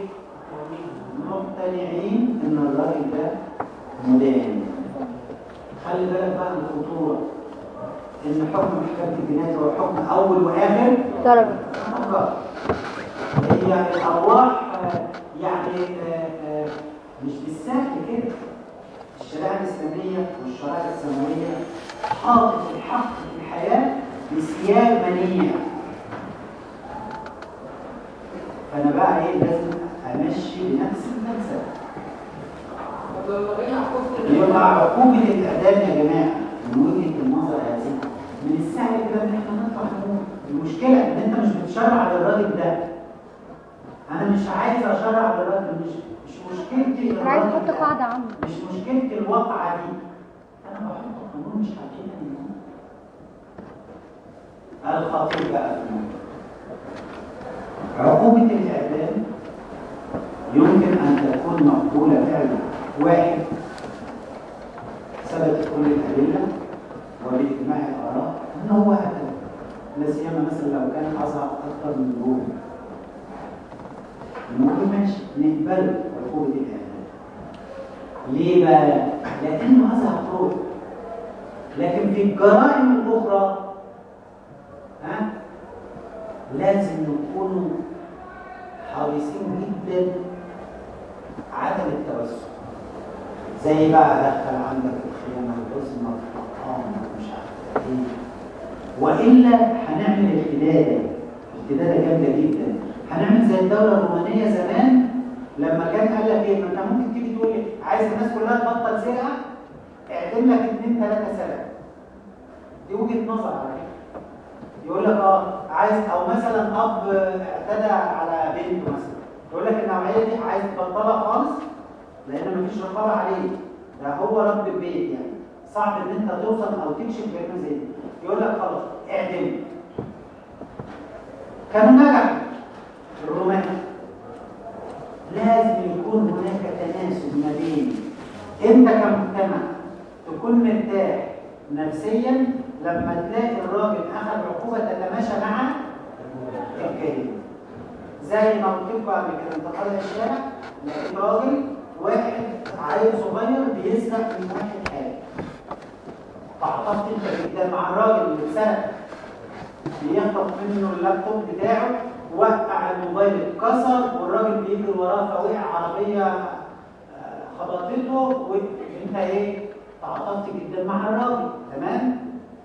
مقتنعين ان الراجل ده مدان. خلي بالك بقى من الخطوره ان حكم محكمه الجنايه هو حكم اول واخر درجه. هي الارواح يعني مش بالسهل كده. الشريعه الاسلاميه والشرائع السماويه حاطط الحق في الحياه بسياج منيع. فانا بقى ايه؟ لازم امشي بنفس الفلسفه. يبقى عقوبة الإعدام يا جماعة من وجهة النظر هذه من السهل كده إن إحنا نطلع نقول المشكلة إن أنت مش بتشرع للراجل ده. أنا مش عايز أشرع للراجل، مش مشكلتي انا عايز احط قاعده عامه، مش مشكلتي الواقعة دي. أنا بحط قانون مش حقيقي. الخطير بقى عقوبة الإعدام يمكن أن تكون مقبولة فعلا. واحد، ثبت كل الأدلة وبإجماع الآراء أن هو قتل، لا سيما مثلا لو كان أصعب أكثر من روح، نقول ماشي نقبل عقوبة الإعدام. ليه بقى؟ لأنه أصعب روح. لكن في الجرائم الأخرى لازم نكون حريصين جدا عدم التوسع. زي بقى دخل عندك الخيانة والحزن والطعام ومش عارف ايه، والا هنعمل ارتداده جامده جدا. هنعمل زي الدوله الرومانيه زمان لما كان قال لك ايه؟ ما انت ممكن تيجي تقول لي عايز الناس كلها تبطل سرقه، اعدم لك 2 3 سرقه. دي وجهه نظر على فكره. يقول لك عايز، او مثلا اب اعتدى على بنته مثلا، يقول لك النوعيه دي عايز تبطلها خالص لان مفيش رقابه عليه، ده هو رب البيت يعني صعب ان انت توصل او تكشف جريمه زي دي. يقول لك خلاص اعدم. كانوا نجحوا الرومان. لازم يكون هناك تناسب ما بين انت كمجتمع تكون مرتاح نفسيا لما تلاقي الراجل اخذ عقوبه تتماشى مع الجريمه. زي ما قلت لكم قبل كده، انت طالع الشارع لقيت راجل واحد عيل صغير بيسرق من واحد حاجه، تعاطفت انت جدا مع الراجل اللي اتسرق، بيخطف منه اللابتوب بتاعه، وقع الموبايل اتكسر والراجل بيجري وراه فوقع عربيه خبطته، وانت ايه؟ تعاطفت جدا مع الراجل. تمام؟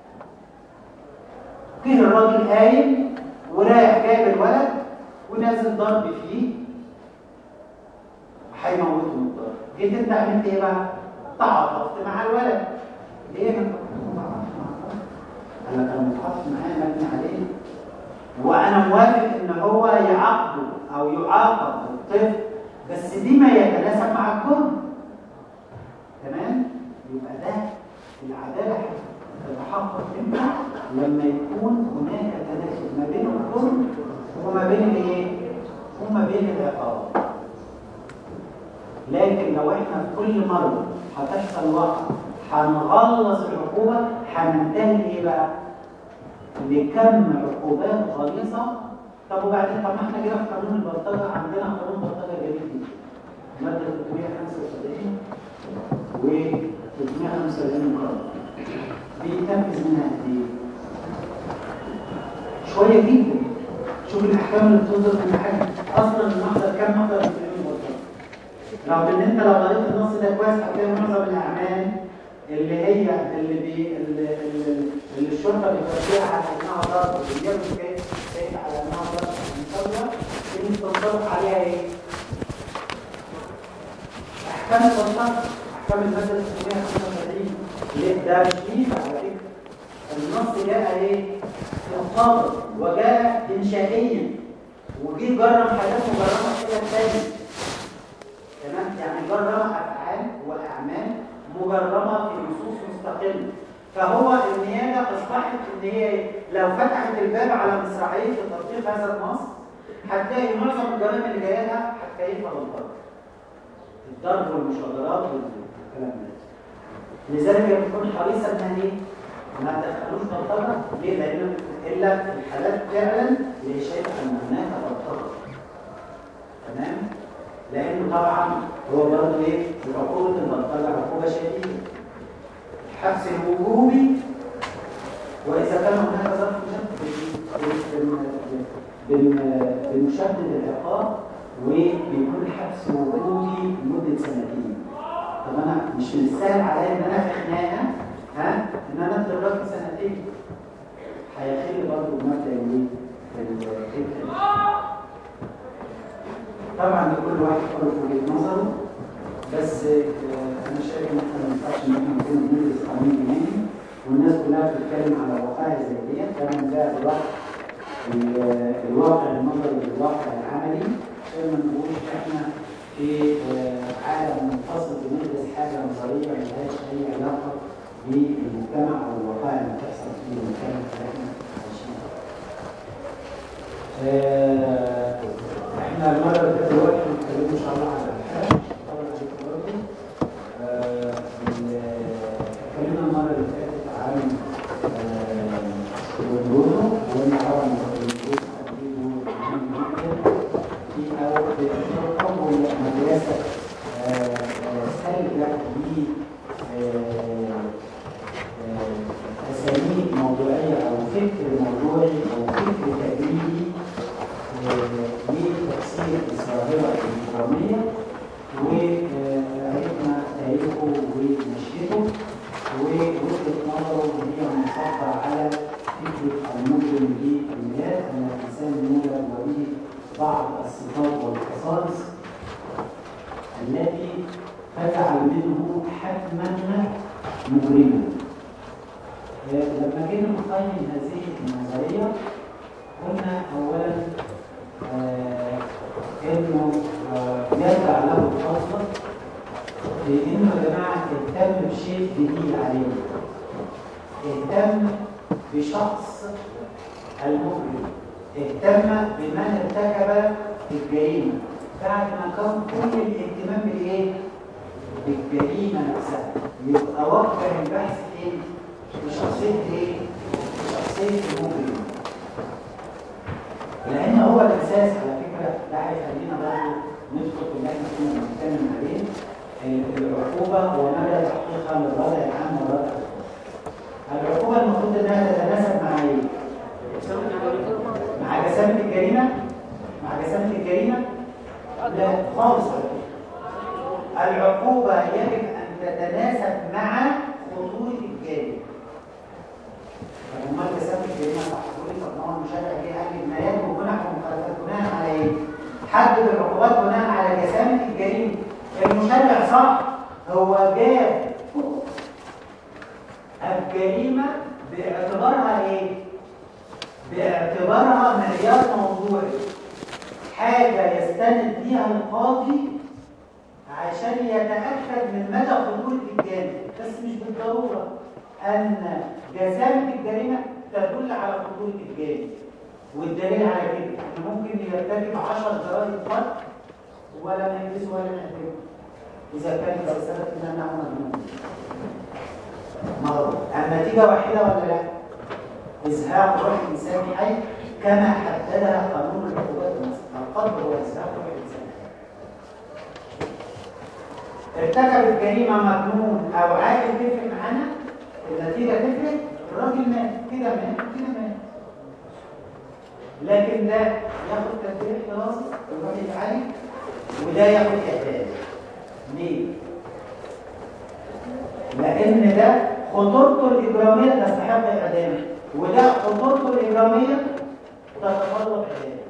كده الراجل قايم ورايح جايب الولد ونازل ضرب فيه هيموته من الضرب. جيت انت عملت ايه بقى؟ تعاطفت مع الولد. ليه؟ ما انا كان متعاطف معاه مبني عليه وانا موافق ان هو يعاقبه او يعاقب الطفل، بس دي ما يتناسب مع الجرم. تمام؟ يبقى ده العداله تتحقق امتى؟ لما يكون هناك تناسب ما بين الجرم وما بين الايه؟ وما بين العقاب. لكن لو احنا في كل مره هتحصل واقعه هنغلظ العقوبه، هننتهي ايه بقى؟ لكم عقوبات غليظه. طب وبعدين، طب ما احنا كده في قانون البلطجه عندنا قانون بلطجه جميل جدا، ماده 375 و 375 مقرر بيتنفذ منها قد ايه؟ شويه جدا. شوف الاحكام اللي بتصدر من حاجه اصلا المحضر كام محضر في قانون البلطجه. رغم ان انت لو قريت النص ده كويس هتلاقي معظم الاعمال اللي هي اللي الشرطه بتوزعها على انها ضرب وبيجيبوا كيف على انها ضرب مصدره، اللي بتنطبق عليها ايه؟ احكام البلطجه، احكام الماده 675. ليه ده شديد على فكره؟ النص جاء ايه؟ مطابق وجاء انشائيا، وجه جرم حاجات مجرمه كده ثانيه. تمام؟ يعني جرم افعال واعمال مجرمه في نصوص مستقله. فهو النيابه اصبحت ان هي لو فتحت الباب على مصراعيه تطبيق هذا النص هتلاقي معظم الجرائم اللي جايه لها هتكيفها بالضرب. الضرب والمشاجرات والكلام ده. لذلك هي بتكون حريصه انها ايه؟ ما تدخلوش بلطجه. ليه؟ لان الا في الحالات فعلا اللي شايفه ان هناك بلطجه. تمام؟ لانه طبعا هو برضه ايه؟ عقوبه البلطجه عقوبه شديده. الحبس الوجوبي، واذا كان هناك ظرف بنشدد العقاب وبيكون الحبس وجوبي لمده 2 سنين. طب انا مش من السهل عليا ان انا في خناقه ان انا ادي الراجل 2 سنين. هيخلي برضه مبدا ايه؟ الفكر. طبعا لكل واحد حر في وجهه نظره، بس ينفعش ان احنا نكون بندرس قانون جنائي والناس كلها بتتكلم على وقائع زي ديت. ده من باب الواقع النظري بالواقع العملي، عشان ما نقولش احنا في عالم منفصل بندرس حاجه نظريه ملهاش اي علاقه بالمجتمع او الوقائع اللي بتحصل في المجتمع اللي احنا عايشين فيه. احنا المره اللي فاتت دلوقتي هنتكلم ان شاء الله على الالحاد. اتكلمنا المره اللي فاتت عن الوجود والمحاولة الوجود في أول مدرسة سلبة لأساليب موضوعية أو فكر موضوعي أو فكر تجريبي لتفسير الظاهرة الإجرامية، وعرفنا تاريخه ونشأته ووجهة نظره هي منصبة على فكرة المجرم بالميلاد، أن الإنسان يولد وبه بعض الصفات والخصائص التي تجعل منه حتما مجرما. لما جينا نقيم هذه النظرية قلنا أولا إنه يرجع له الفضل لأنه يا جماعة اهتم بشيء جديد علينا، اهتم بشخص المجرم، اهتم بمن ارتكب الجريمة بعد ما كان كل الاهتمام بالايه؟ بالجريمة نفسها. يبقى وجه البحث ايه؟ بشخصية ايه؟ بشخصية المجرم. لأن هو الأساس على فكرة ده هيخلينا برضه ندخل في اللي احنا كنا بنتكلم عليه، العقوبة ومدى تحقيقها للوضع العام والوضع الخاص. العقوبة المفروض انها تتناسب مع ايه؟ مع جسامة الجريمة؟ مع جسامة الجريمة؟ لا خالص. العقوبة يجب أن تتناسب مع خطورة الجريمة. طب امال جسامة الجريمة صح تقول لي طب ما هو المشرع جه قال لي الجنايات وجنح ومخالفات بناء على ايه؟ حدد العقوبات بناء على جسامة الجريمة. المشرع صح هو جاب الجريمة باعتبارها ايه؟ باعتبارها معيار موضوعي، حاجة يستند بيها القاضي عشان يتأكد من مدى خطورة الجريمة، بس مش بالضرورة أن جسامة الجريمة تدل على خطورة الجريمة. والدليل على كده إنه ممكن يرتكب 10 جرائم قتل ولا يحبس ولا يحبس إذا كان سبب إن أنا مجنون. مرة النتيجة واحدة ولا لا؟ إزهاق روح إنسان حي كما حددها قانون العقوبات المصرية. القتل هو إزهاق روح إنسان حي. ارتكب الجريمة مجنون أو عاقل تفرق معانا؟ النتيجة تفرق؟ الراجل مات كده مات كده مات. لكن ده ياخد تدبير احترازي ويروح يتعالج، وده ياخد إعدام. ليه؟ لأن ده خطورته الإجرامية تستحق إعدام، وده خطورته الإجرامية تتطلب إعدام.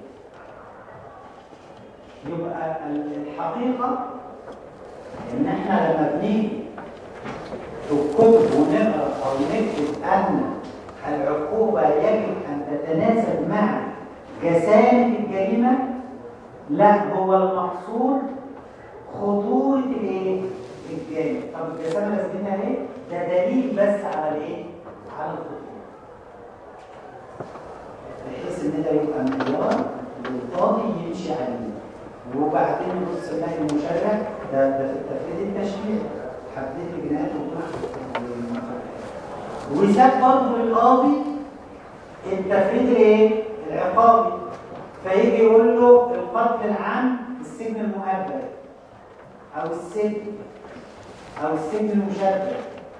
يبقى الحقيقة إن إحنا لما بنيجي في الكتب ونقرأ أو نكتب أن العقوبة يجب أن تتناسب مع جسامة الجريمة، لا، هو المقصود خطورة الايه؟ الجريمة. طب الجسامة لازمتها ايه؟ ده دليل بس على الايه؟ على الخطورة. بحيث ان ده يبقى معيار للقاضي يمشي عليه. وبعدين نبص نلاقي المشرع ده في التفريد التشريعي حددت الجنايات وساب برضه للقاضي التفريد الايه؟ العقابي. فيجي يقول له القتل العام السجن المؤبد او السجن المشدد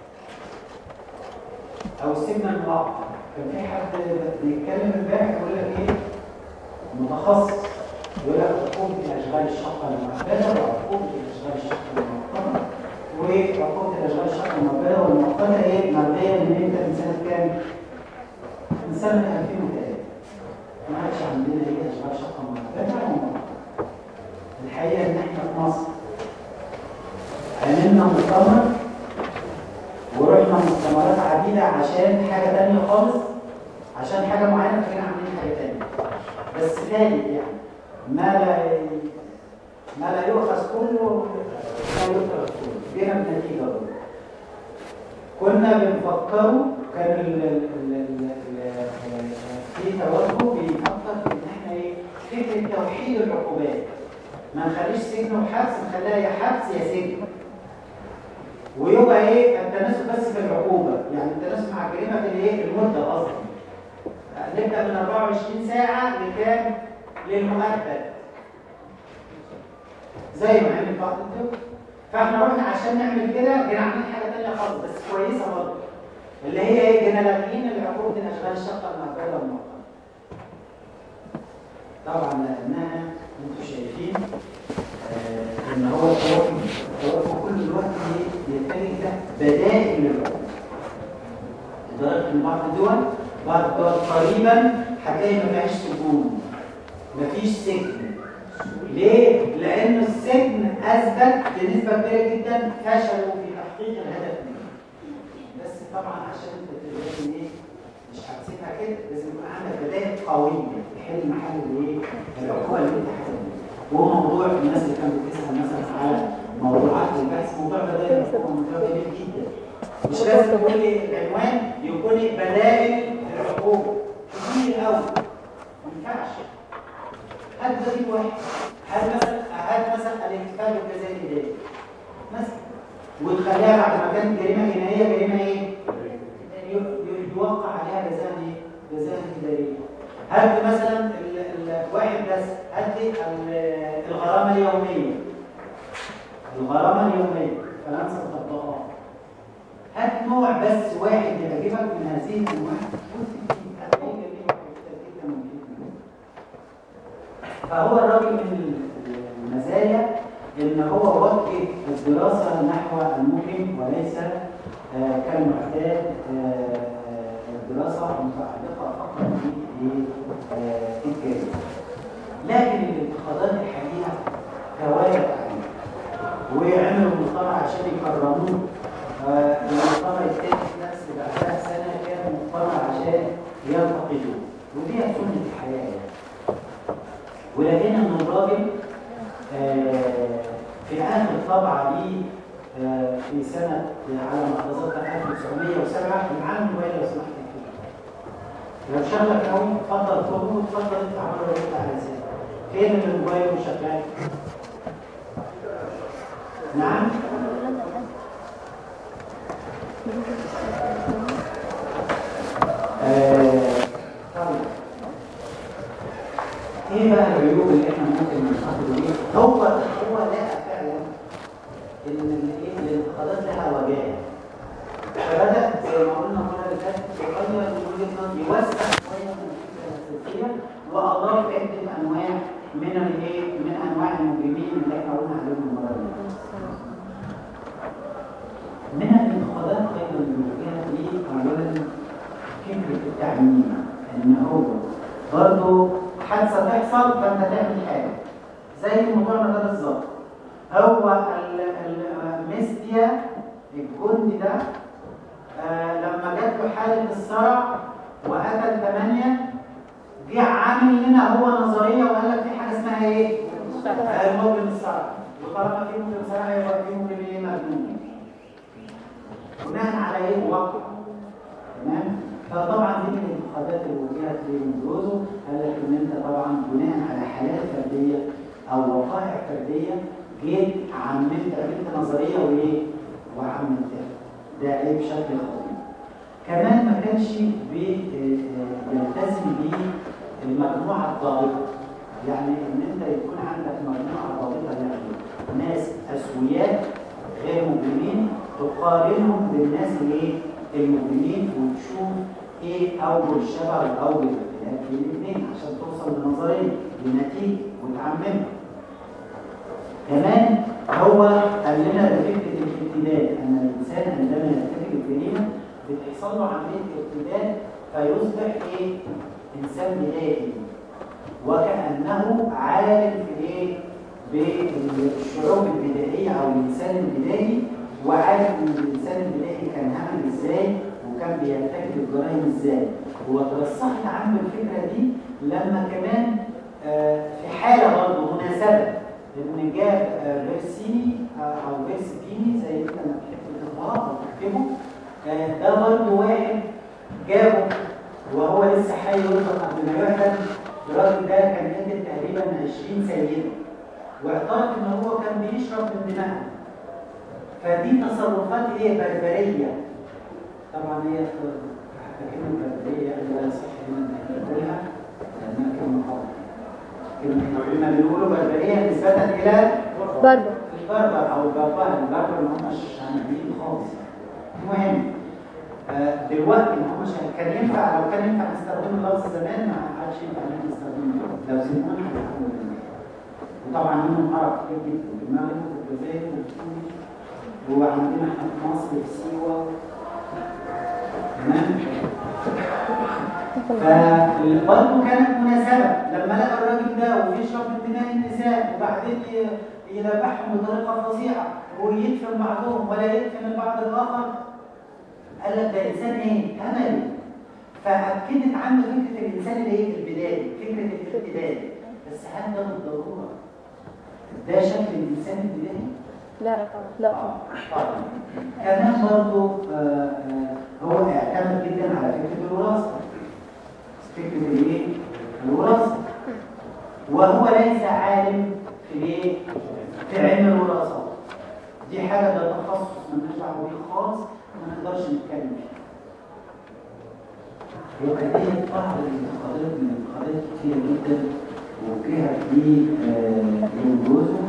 او السجن المؤقت. كان في حد بيتكلم امبارح يقول لك ايه؟ متخصص يقول لك عقوبة الاشغال الشاقة المؤبدة وعقوبة الاشغال الشاقة المؤقتة. وعقوبة الاشغال الشاقة المؤبدة والمؤقتة ايه؟ مبدئيا من امتى؟ من سنة كام؟ من سنة 2003. ما عادش عندنا ايه اشغال شاقة مؤبدة ومؤقتة. الحقيقة ان احنا في مصر عملنا مؤتمر ورحنا مؤتمرات عديده عشان حاجه ثانيه خالص، عشان حاجه معينه فكنا عاملين حاجه ثانيه. بس ثالث يعني ما لا يؤخذ كله لا يترك كله، جينا بنتيجه برضه. كنا بنفكروا كان في توجه بيفكر في ان احنا ايه فكره توحيد العقوبات، ما نخليش سجن وحبس، نخليها يا حبس يا سجن، ويبقى ايه التناسب بس في العقوبه، يعني التناسب مع الجريمه في الايه المده قصدي. نبدا من 24 ساعه لكام؟ للمؤبد زي ما عمل بعض الدول. فاحنا رحنا عشان نعمل كده جينا عاملين حاجه ثانيه خالص بس كويسه برضه، اللي هي ايه؟ جينا لاغيين العقوبه دي الاشغال الشاقه المؤبده والمؤقته. طبعا لانها انتم شايفين ان هو التوقف كل الوقت بيتجه ده بدائل للعقوبه. لدرجه ان بعض الدول قريبا هتلاقي ما فيهاش سجون، ما فيش سجن. ليه؟ لأن السجن أثبت بنسبة كبيرة جدا فشلوا في تحقيق الهدف منه. بس طبعا عشان انت لازم ايه؟ مش هتسيبها كده، لازم يكون عندك بدائل قوية تحل محل الايه؟ العقوبة اللي انت هتعملها. وهو موضوع الناس اللي كانت بتسأل مثلا على موضوعات البحث، موضوع بدائل العقوبة موضوع جميل جدا. مش لازم تقول لي العنوان يكون بدائل العقوبة. كتير قوي. ما ينفعش. هات دليل واحد. هات مثلا الانتفاع الجزائي الإداري مثلا، وتخليها بعد ما كانت جريمه جنائيه جريمه ايه؟ يوقع عليها جزاء ايه؟ جزاء إداري. هات مثلا الواحد بس، هات الغرامه اليوميه. الغرامه اليوميه فرنسا مطبقاها. هات نوع بس واحد يعجبك من هذه الانواع هتلاقي جريمه جدا ممكن. فهو الراجل من المزايا ان هو وجه الدراسه نحو المهم وليس كالمعتاد الدراسه متعلقه فقط بالجريمه. لكن الانتقادات الحقيقه توالت عليه وعملوا مؤتمر عشان يكرموه. المؤتمر الثاني في نفس بعدها سنه كان مؤتمر عشان ينتقدوه، ودي سنه الحياه. ولكن ان الراجل في اخر طبعه ليه في سنه على ما اتذكر 1907 العام موبايل لو سمحت كده. لو شغلك قوي اتفضل خده اتفضل انت عمال رد على رسالة. فين الموبايل وشغال؟ نعم؟ طيب ايه بقى العيوب اللي احنا ممكن ننتقد بيها؟ هو لقى فعلا ان الانتقادات لها وجاهه. فبدا زي ما قلنا المره اللي فاتت يغير من وجهه نظر، يوسع شويه من الفكره الاساسيه واضاف عده انواع من انواع المجرمين اللي احنا قلنا عليهم المره اللي فاتت. من الانتقادات ايضا الموجهه ليه اولا فكره التعميم، ان هو برضه حادثه تحصل فانت تعمل حاجه زي موضوعنا ده بالظبط. هو ميستيا الجندي ده لما جات له حاله الصرع وقتل 8 جه عامل لنا هو نظريه وقال لك في حاجه اسمها ايه؟ مجرم الصرع. وطالما في مجرم صرع يبقى في مجرم ايه؟ مجنون. بناء على ايه؟ واقع. تمام؟ فطبعا دي من الانتقادات اللي وجهت لمندروزو، قال لك ان انت طبعا بناء على حالات فرديه او وقائع فرديه جيت عملت نظريه وايه؟ وعملتها. ده عيب بشكل خطير. كمان ما كانش بيلتزم بالمجموعه الضابطه، يعني ان انت يكون عندك مجموعه ضابطه يعني ناس اسوياء غير مجرمين تقارنهم بالناس الايه؟ المجرمين وتشوف ايه اوجه الشبه واوجه الاختلاف بين الاثنين عشان توصل لنظريه لنتيجه وتعممها. كمان هو قال لنا بفكره الارتداد، ان الانسان عندما يرتكب الجريمه بتحصل له عمليه ارتداد فيصبح ايه؟ انسان بدائي وكانه عالم في ايه؟ بالشعوب البدائيه او الانسان البدائي وعارف ان الانسان البدائي كان عامل ازاي وكان بيرتكب الجرائم ازاي. وترسخت عنده الفكره دي لما كمان في حاله برضه مناسبه ان جاب فيرسيني او فيرسيبيني زي انت ما بتحب تقراه او تكتبه. ده برضه واحد جابه وهو لسه حي يطلق قبل ما يعدم. الراجل ده كان قتل تقريبا 20 سيده واعترف ان هو كان بيشرب من دماغه. فدي تصرفات ايه؟ بربريه. طبعا هي كلمه بربريه لا يصح ان نقولها لانها كلمه خاطئه. كنا بنقوله بربريه نسبه الى بربر البربر او البربر. البربر ما هماش عاملين خالص. المهم دلوقتي ما هماش كان ينفع، لو كان ينفع نستخدم اللفظ زمان ما عادش ينفع نستخدمه. لو سمعونا هنقول وطبعا منهم عرب كتير جدا في المغرب وفي الجزائر وفي وعندنا احنا في مصر في سيوه. تمام. فبرضه كانت مناسبه لما لقى الراجل ده وبيشرب من دماء النساء وبعدين يذبحهم بطريقه فظيعه ويدفن بعضهم ولا يدفن البعض الاخر، قال لك ده انسان ايه؟ هملي. فاكدت عنده فكره الانسان الايه؟ البدائي، فكره الابتدائي. بس هل ده بالضروره ده شكل الانسان البدائي؟ لا طبعا لا طبعا. كمان برضه هو اعتمد جدا على فكره الوراثه. فكره الايه؟ الوراثه. وهو ليس عالم في ايه؟ في علم الوراثه. دي حاجه ده تخصص مالناش دعوه بيه خالص، ما نقدرش نتكلم فيه. يبقى دي بعض الانتقادات من الانتقادات كتيره جدا وجهت في لومبروزو،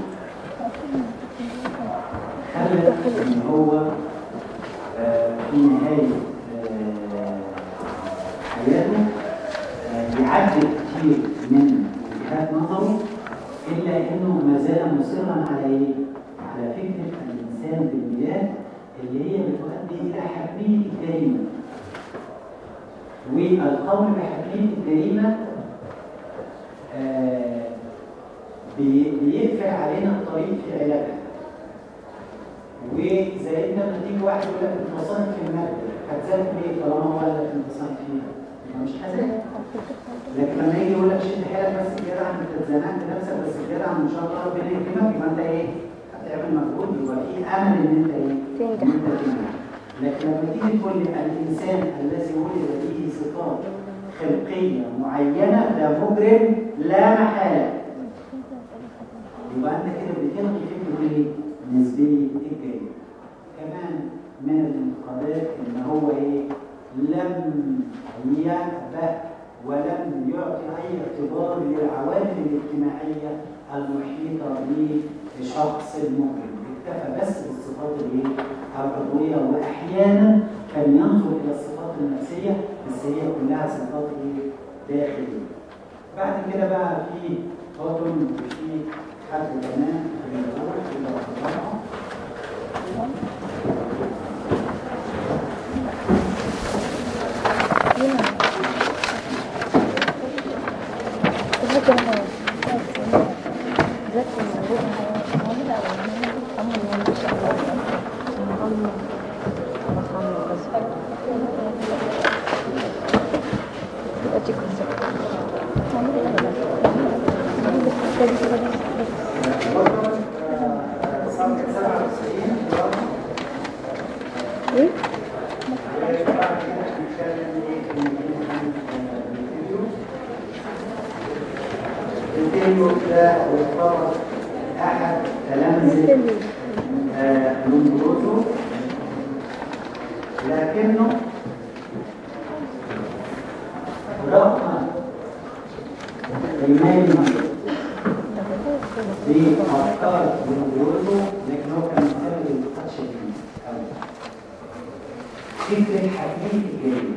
خلت ان هو في نهايه حياته يعدل كتير من وجهات نظره، الا انه ما زال مصرا على ايه؟ على فكره الانسان بالبدايه اللي هي بتؤدي الى حتميه الجريمه. والقول بحتميه الجريمه بيقفل علينا الطريق في علاجها. وزي انت لما تيجي واحد يقول لك انت وصلت في الماده هتذاكر ليه طالما هو قال لك انت وصلت فيها؟ انت مش حاسس. لكن لما يجي يقول لك شد حيلك بس كده عن انت اتزنقت نفسك بس كده عن ان شاء الله ربنا يكرمك، يبقى انت ايه؟ هتعمل مجهود، يبقى في امل ان انت ايه؟ ان انت تنجح. لكن لما تيجي تقول لي الانسان الذي ولد به صفات خلقيه معينه ده مجرم لا محاله، يبقى انت كده بتلغي فكره ايه؟ نسبيه الجريمه. كمان من الانتقادات ان هو ايه؟ لم يأبه ولم يعطي اي اعتبار للعوامل الاجتماعيه المحيطه بشخص المجرم، اكتفى بس بالصفات الايه؟ العضويه، واحيانا كان ينظر الى الصفات النفسيه بس هي كلها صفات ايه؟ داخليه. بعد كده بقى في فاطم وفي حد كمان في الروح الى الطبيعه. أحد تلامذة لومبروزو، لكنه رغم الميل بأفكار لومبروزو لكنه كان مقابل الانتقاد شديد أوي. فكرة حتمية الجريمة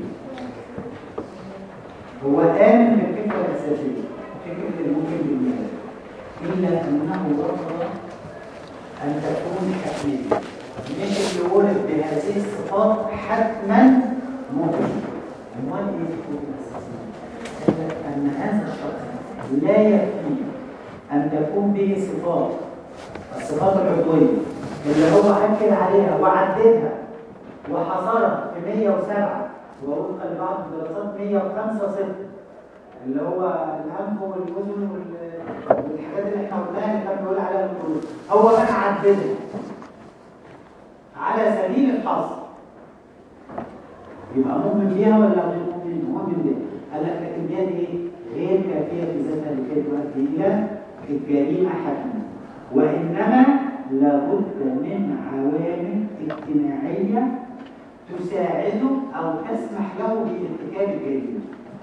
هو آمن بالفكرة الأساسية فكرة الممكن بالمال، إلا أنه رفض أن تكون حتمية. مش اللي ولد بهذه الصفات حتما ممكن. أمال إيه الفكرة الأساسية؟ أن هذا الشخص لا يكفي أن تكون به صفات الصفات العضوية اللي هو أكد عليها وعددها وحصرها في 107 ووفقا لبعض الدراسات 105 صفر، اللي هو الأنف والأذن والحاجات اللي احنا قلناها اللي كان بيقول عليها القلوب، هو بقى عددها على سبيل الحصر. يبقى مؤمن بيها ولا غير مؤمن بيها؟ قال لك لكن دي ايه؟ غير كافيه في ذاتها لكي تؤدي الى الجريمه حتما، وانما لابد من عوامل اجتماعيه تساعده او تسمح له بارتكاب الجريمه.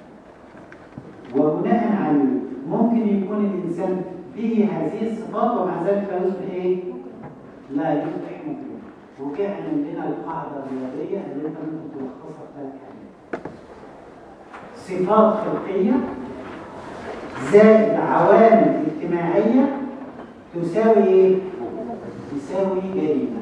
وبناء عليه ممكن يكون الانسان فيه هذه الصفات ومع ذلك لا يصبح ايه؟ لا يصبح مجرم. وكان عندنا القاعده الرياضيه اللي انت ممكن تلخصها في 3 حاجات: صفات خلقيه زائد عوامل اجتماعيه تساوي ايه؟ تساوي جريمه.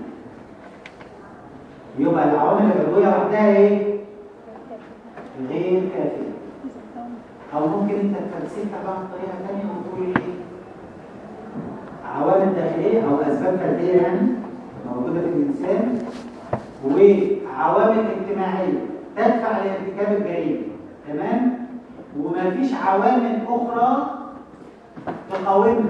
يبقى العوامل العضويه وحدها ايه؟ غير كافيه. او ممكن انت تفسرها بقى بطريقه ثانيه وتقول ايه؟ عوامل داخليه او اسباب فرديه يعني موجوده في الانسان، وعوامل اجتماعيه تدفع لارتكاب الجريمه، تمام؟ ومفيش عوامل اخرى تقاومها،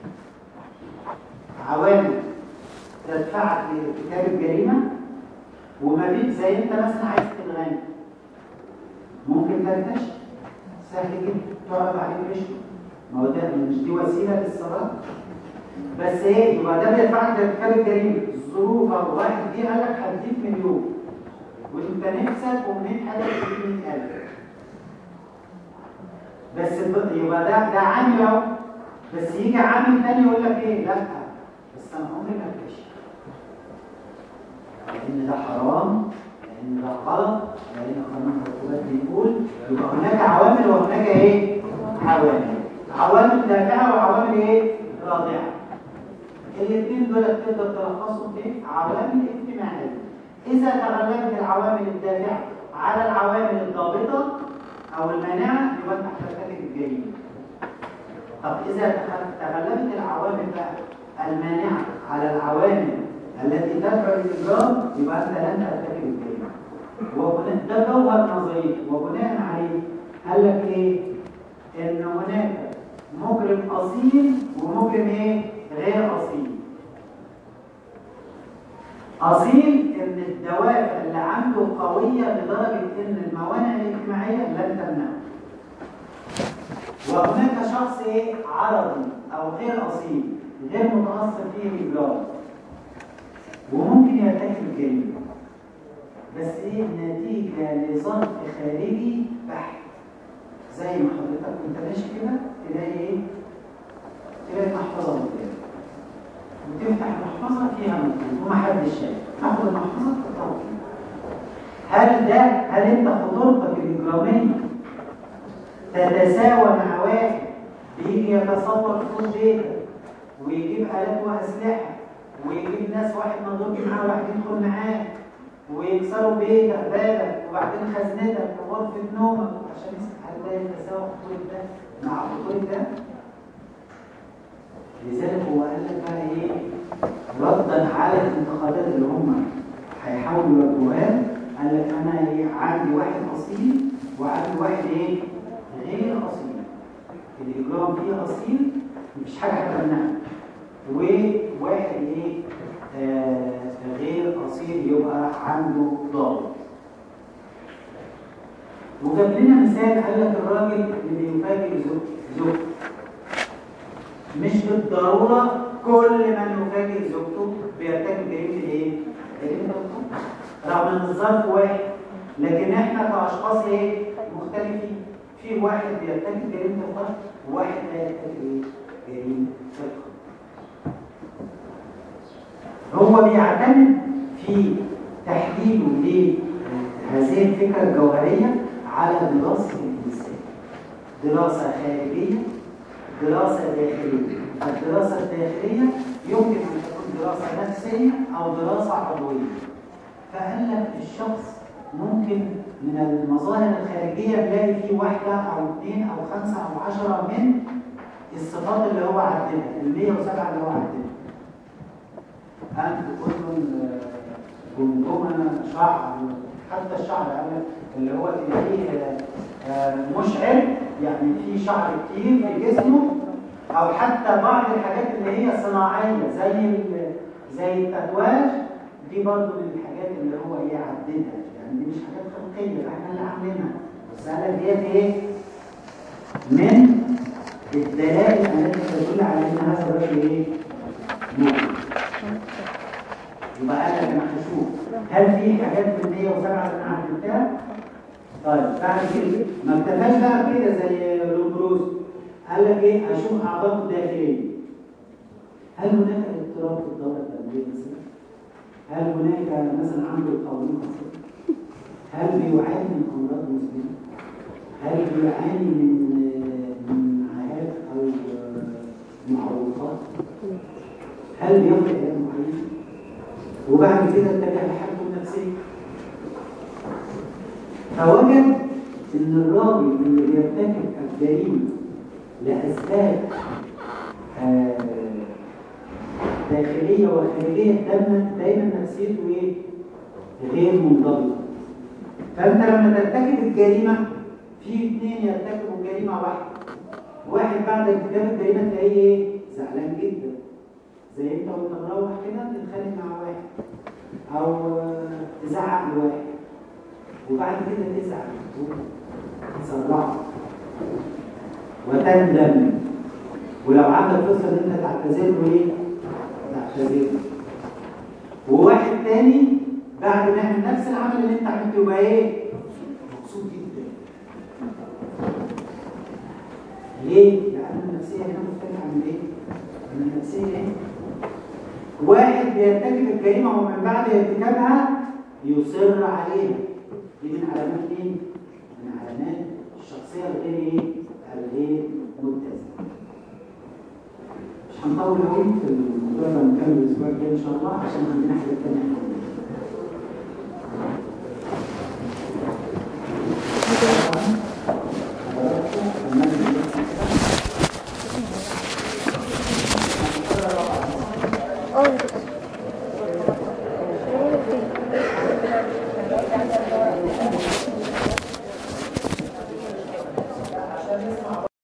عوامل تدفعك لارتكاب الجريمه، ومفيش زي انت مثلا عايز تتغنى ممكن تنتشر سهل جدا تعرض عليه رشوه، ما هو ده مش دي وسيله للصلاه، بس ايه؟ يبقى ده بيدفعك لارتكاب الجريمه. الظروف او واحد جه قال لك هديك مليون وانت نفسك ومنين حاجه تديك 100,000، بس يبقى ده عامل اهو. بس يجي عامل تاني يقول لك ايه؟ لا بس انا عمري ما اتكشف لان ده حرام، لان ده غلط، لان قانون العقوبات بيقول. يبقى هناك عوامل وهناك ايه؟ عوامل دافعه وعوامل ايه؟ رادعه. الاثنين دول تقدر تلخصهم في عوامل اجتماعيه. اذا تغلبت العوامل الدافعه على العوامل الضابطه او المانعه يبقى انت هترتكب الجريمه. طب اذا تغلبت العوامل بقى المانعه على العوامل التي تدفع للاجرام يبقى انت لن ترتكب الجريمه. ده جوهر نظريه. وبناء عليه قال لك ايه؟ ان هناك مجرم اصيل ومجرم ايه؟ غير اصيل. اصيل ان الدوافع اللي عنده قويه لدرجه ان الموانع الاجتماعيه لن تمنعه. وهناك شخص ايه؟ عرضي او غير اصيل، غير متاثر فيه الاجرام وممكن يرتكب الجريمه، بس ايه؟ نتيجه لظرف خارجي بحت. زي ما حضرتك كنت ماشي كده تلاقي ايه؟ تلاقي محفظه قدامك وتفتح المحفظه فيها مكتوب ومحدش شايف، تاخد المحفظه تحطها فيها. هل انت خطورتك الاجراميه تتساوى مع واحد بيجي يتصور فوق بيتك ويجيب آلات وأسلحة ويجيب ناس واحد مضروب معاه واحد يدخل معاه ويكسروا بيتك بابك وبعدين خزنتك وغرفة نومك عشان هتلاقي تساوي خطورة ده مع خطورة ده؟ لذلك هو قال لك بقى ايه؟ ردا على الانتقادات اللي هم هيحاولوا يواجهوها، قال لك انا ايه؟ عندي واحد اصيل وعندي واحد ايه؟ غير اصيل. الاجرام فيه اصيل مفيش حاجه هتمنعها، وواحد ايه؟ غير اصيل يبقى عنده ضابط. وجاب لنا مثال قال لك الراجل اللي بيفاجئ زوجته. مش بالضروره كل من يفاجئ زوجته بيرتكب جريمه ايه؟ جريمه القتل رغم ان الظرف واحد، لكن احنا كاشخاص ايه؟ مختلفين. في واحد بيرتكب جريمه القتل وواحد لا يرتكب ايه؟ جريمه القتل. هو بيعتمد في تحديده لهذه الفكره الجوهريه على دراسه الانسان، دراسه خارجيه، دراسه داخليه. الدراسه الداخليه يمكن ان تكون دراسه نفسيه او دراسه عضويه. فقال لك الشخص ممكن من المظاهر الخارجيه نلاقي فيه واحده او اثنين او 5 او 10 من الصفات اللي هو عدلها، ال 107 اللي هو عدلها. أنف أذن جمجمة شعر، حتى الشعر اللي هو تلاقيه مشعر، يعني فيه شعر كتير في جسمه، أو حتى بعض الحاجات اللي هي صناعية زي التاتواج، دي برضه من الحاجات اللي هو يعددها، يعني دي مش حاجات خلقية احنا اللي عاملينها، بس قال ديت ايه؟ من الدلائل التي تدل على ان هذا الرجل ايه؟ مؤمن. يبقى قال لك انا هشوف هل في حاجات من 107 اللي انا عدلتها؟ طيب بعد كده ما اكتفاش بقى كده زي لومبروز، قال لك ايه؟ اشوف اعضاء الداخليه. هل هناك اضطراب في الدوره الدمويه مثلا؟ هل هناك مثلا عنده قولون خاصه؟ هل بيعاني من امراض مزمنه؟ هل بيعاني من عاهات او معوقات؟ هل بياخد علاج معين؟ وبعد كده اتجه لحالته النفسيه. فوجد ان الراجل اللي بيرتكب الجريمه لاسباب داخليه وخارجيه دايما نفسيته ايه؟ غير منضبطه. فانت لما ترتكب الجريمه، في اثنين يرتكبوا الجريمه واحد بعد ارتكاب الجريمه تلاقيه ايه؟ زعلان جدا، زي انت وانت مروح كده تتخانق مع واحد او تزعق لواحد، وبعد كده تزعل تسرعه وتندم، ولو عندك فرصه ان انت تعتذر له ايه؟ تعتذر له. وواحد تاني بعد ما يعمل نفس العمل اللي انت عملته يبقى ايه؟ مبسوط جدا. ليه؟ لان النفسيه هنا مختلفه عن ايه؟ عن النفسيه ايه؟ واحد بيرتكب الجريمه ومن بعد ارتكابها يصر عليها. دي من علامات مين؟ من علامات الشخصيه الغير ايه؟ الغير متزنه. مش هنطول قوي في الموضوع ده، نكمل الاسبوع الجاي ان شاء الله عشان عندنا حاجات ثانيه. اه